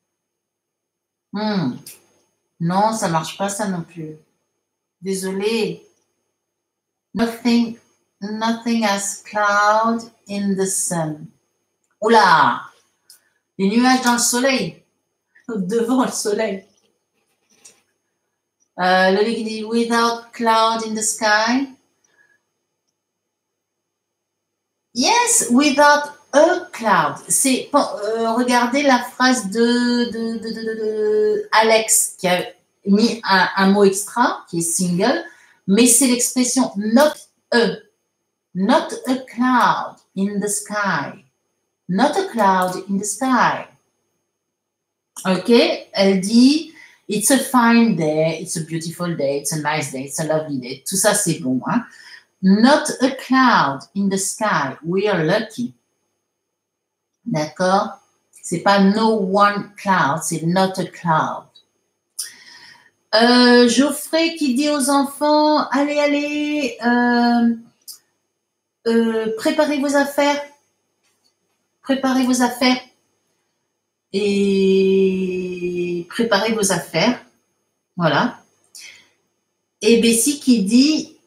Non, ça marche pas ça non plus. Désolée. Nothing as cloud in the sun. Oula! Les nuages dans le soleil. Devant le soleil. Loli qui dit without cloud in the sky. Yes, without a cloud. C'est regardez la phrase de Alex qui a mis un mot extra qui est single, mais c'est l'expression not a cloud in the sky. Not a cloud in the sky. Ok, elle dit it's a fine day, it's a beautiful day, it's a nice day, it's a lovely day. Tout ça, c'est bon. Hein? Not a cloud in the sky. We are lucky. D'accord? C'est pas no one cloud, c'est not a cloud. Geoffrey qui dit aux enfants, allez, préparez vos affaires. Préparez vos affaires. Et préparez vos affaires. Voilà. Et Bessie qui dit...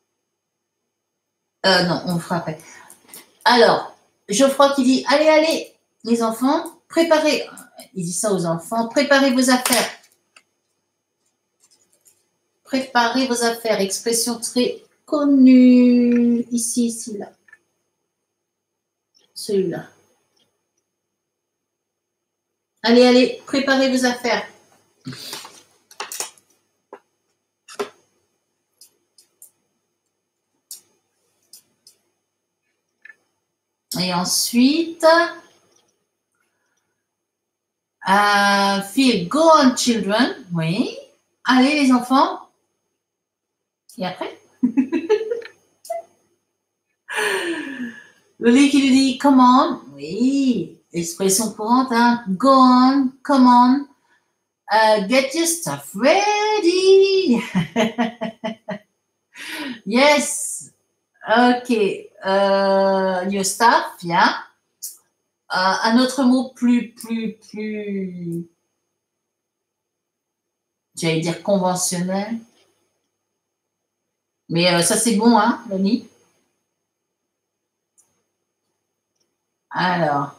non, on le fera après. Alors, Geoffroy qui dit, allez, les enfants, préparez... Il dit ça aux enfants, préparez vos affaires. Préparez vos affaires. Expression très connue. Ici, là. Celui-là. Allez, préparez vos affaires. Et ensuite, Phil, go on children. Oui. Allez les enfants. Et après Lily qui lui dit come on. Oui. Expression courante, hein. Go on, come on. Get your stuff ready. Yes. Okay. Your stuff, yeah. Un autre mot plus, j'allais dire conventionnel. Mais ça, c'est bon, hein, Loni? Alors.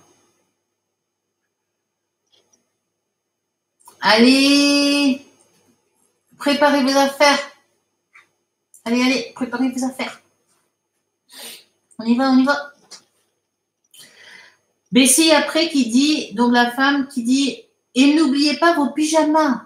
Allez, préparez vos affaires. Allez, préparez vos affaires. On y va. Bessie après qui dit, donc la femme qui dit, et n'oubliez pas vos pyjamas.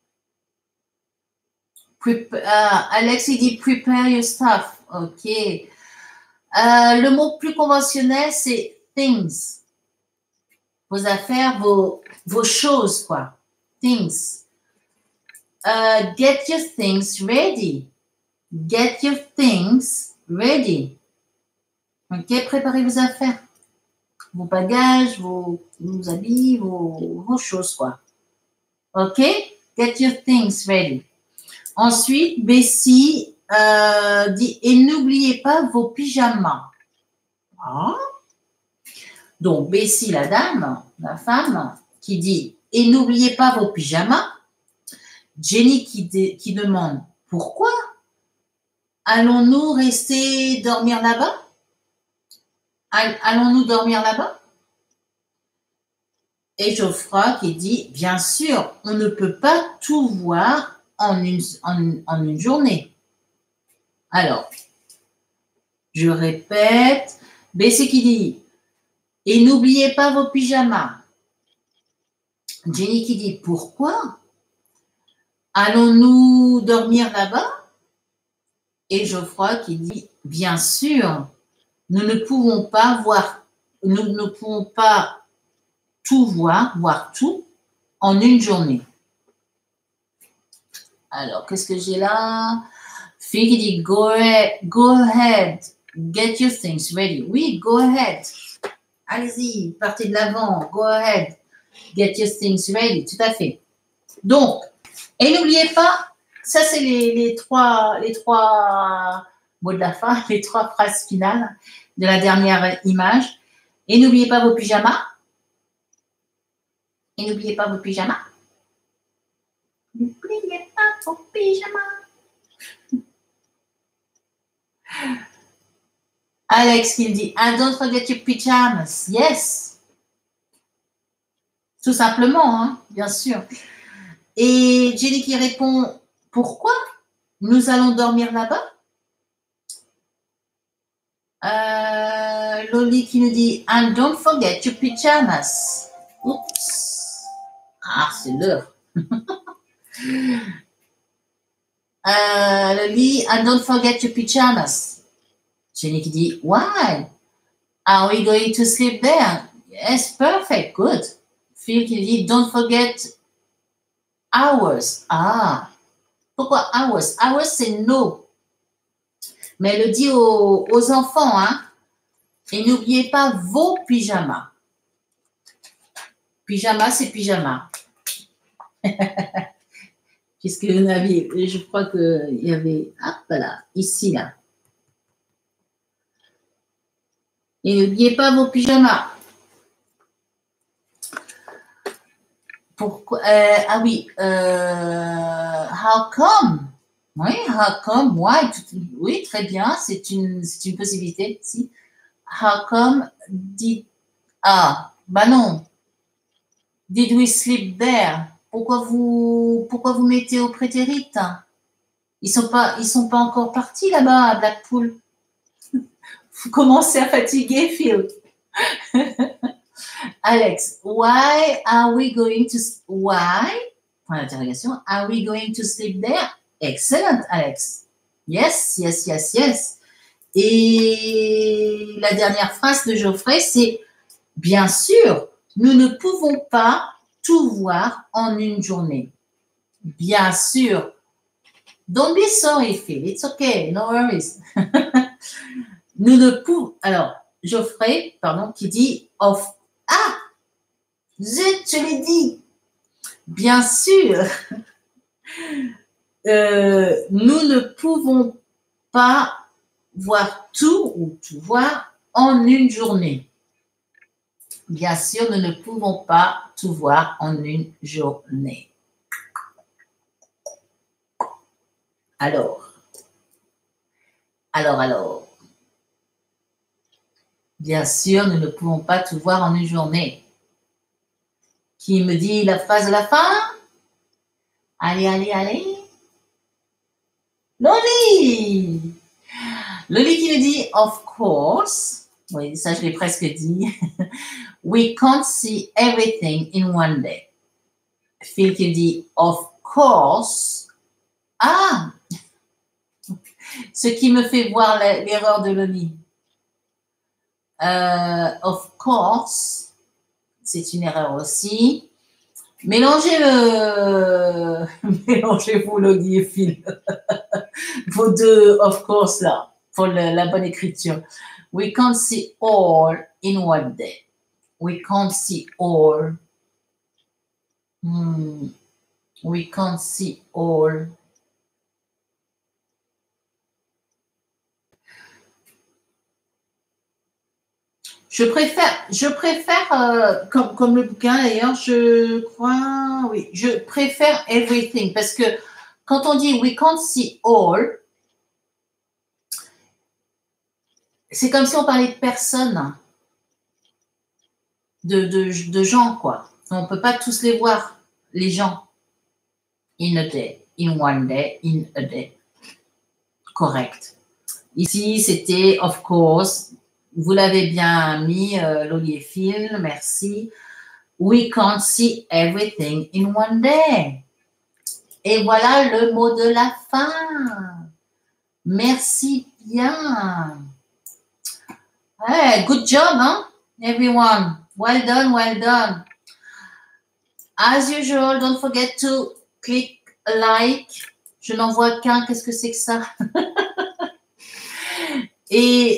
Alex il dit, prepare your stuff. Ok. Le mot plus conventionnel, c'est things. Vos affaires, vos choses, quoi. Things. Get your things ready. Get your things ready. Ok, préparez vos affaires. Vos bagages, vos habits, vos choses, quoi. Ok? Get your things ready. Ensuite, Bessie dit, et n'oubliez pas vos pyjamas. Ah. Donc, Bessie, la dame, la femme, qui dit, et n'oubliez pas vos pyjamas. Jenny qui demande, pourquoi? Allons-nous rester dormir là-bas? Allons-nous dormir là-bas? Et Geoffroy qui dit, bien sûr, on ne peut pas tout voir en une journée. Alors, je répète, Bessie qui dit, et n'oubliez pas vos pyjamas. Jenny qui dit, pourquoi? Allons-nous dormir là-bas? Et Geoffroy qui dit, bien sûr, nous ne pouvons pas tout voir tout en une journée. Alors, qu'est-ce que j'ai là? Phil qui dit, go ahead, get your things ready. Oui, go ahead. Allez-y, partez de l'avant, go ahead, get your things ready. Tout à fait. Donc, et n'oubliez pas, ça c'est les trois mots de la fin, les trois phrases finales de la dernière image. Et n'oubliez pas vos pyjamas. Et n'oubliez pas vos pyjamas. N'oubliez pas vos pyjamas. Alex qui dit, and don't forget your pyjamas. Yes. Tout simplement, hein, bien sûr. Et Jenny qui répond, pourquoi? Nous allons dormir là-bas. Loli qui nous dit, and don't forget your pyjamas. Oups. Ah, c'est l'heure. Loli, and don't forget your pyjamas. Jenny qui dit, why? Are we going to sleep there? Yes, perfect, good. Phil qui dit, don't forget hours. Ah, pourquoi hours? Hours, c'est no. Mais elle le dit aux enfants, hein. Et n'oubliez pas vos pyjamas. Pyjama, c'est pyjama. Puisque vous aviez, je crois qu'il y avait, hop là, ici, là. Et n'oubliez pas vos pyjamas. Pourquoi ah oui, how come? Oui, how come? Why? Oui, très bien, c'est une possibilité. Si. How come did... Ah, bah non. Did we sleep there? Pourquoi vous mettez au prétérit? Ils sont pas encore partis là-bas à Blackpool. Vous commencez à fatiguer, Phil. Alex, why are we going to... Why? Point d'interrogation. Are we going to sleep there? Excellent, Alex. Yes, yes, yes, yes. Et la dernière phrase de Geoffrey, c'est « Bien sûr, nous ne pouvons pas tout voir en une journée. » Bien sûr. Don't be sorry, Phil. It's okay. No worries. Nous ne pouvons... Alors, Geoffrey, pardon, qui dit « Of... » Ah! Zut, je l'ai dit. Bien sûr. Nous ne pouvons pas voir tout ou tout voir en une journée. Bien sûr, nous ne pouvons pas tout voir en une journée. Alors. Bien sûr, nous ne pouvons pas tout voir en une journée. Qui me dit la phrase de la fin? Allez, allez, allez. Loli! Loli qui me dit, of course. Oui, ça je l'ai presque dit. We can't see everything in one day. Phil qui me dit, of course. Ah! Ce qui me fait voir l'erreur de Loli. Of course. C'est une erreur aussi. Mélangez-vous, Lodi et Phil. Vos deux, of course, là, pour la bonne écriture. We can't see all in one day. We can't see all. We can't see all. Je préfère comme le bouquin d'ailleurs, je crois, oui, je préfère everything parce que quand on dit we can't see all, c'est comme si on parlait de personnes, de gens, quoi. On ne peut pas tous les voir, les gens. In a day, in one day, in a day. Correct. Ici, c'était of course. Vous l'avez bien mis, Loli et Phil, merci. We can't see everything in one day. Et voilà le mot de la fin. Merci bien. Hey, good job, hein, everyone. Well done, well done. As usual, don't forget to click like. Je n'en vois qu'un, qu'est-ce que c'est que ça? Et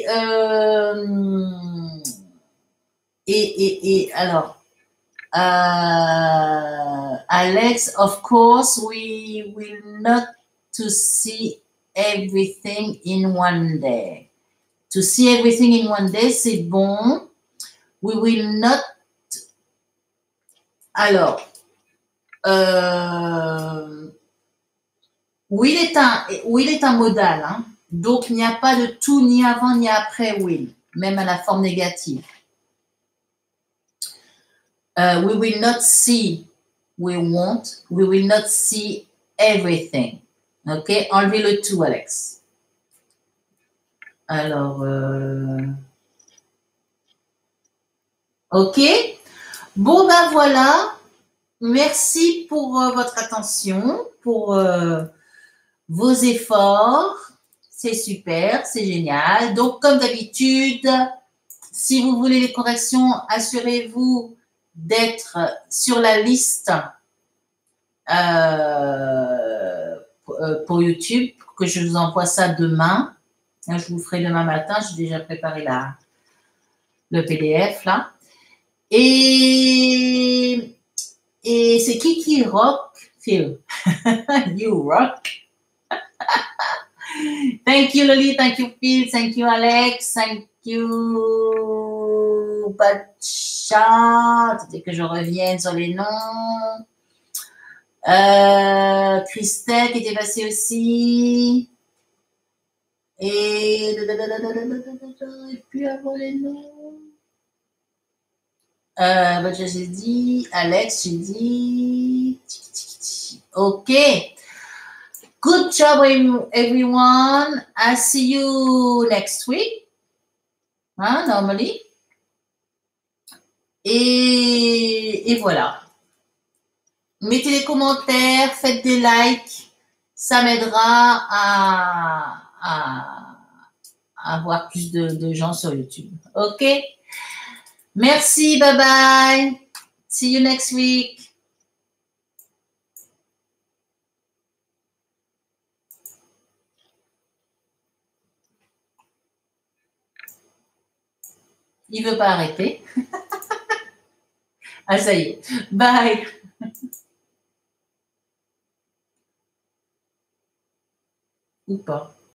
alors, Alex, of course, we will not to see everything in one day. To see everything in one day, c'est bon. We will not. Alors, will est un modal, hein. Donc, il n'y a pas de tout ni avant ni après will, même à la forme négative. We will not see, we won't, we will not see everything. OK, enlevez le tout, Alex. Alors, OK. Bon, ben voilà. Merci pour votre attention, pour vos efforts. C'est super, c'est génial. Donc, comme d'habitude, si vous voulez les corrections, assurez-vous d'être sur la liste pour YouTube, que je vous envoie ça demain. Je vous ferai demain matin, j'ai déjà préparé le PDF là. Et c'est qui rock? Phil. You rock. Thank you, Lily. Thank you, Phil. Thank you, Alex. Thank you, Pacha. Attendez que je revienne sur les noms. Christelle qui était passée aussi. Et puis avant les noms. J'ai dit. Alex, j'ai dit. Ok. Good job, everyone. I'll see you next week. Normally. Et voilà. Mettez des commentaires, faites des likes. Ça m'aidera à avoir plus de gens sur YouTube. OK? Merci. Bye bye. See you next week. Il veut pas arrêter. Ah, ça y est. Bye. Ou pas.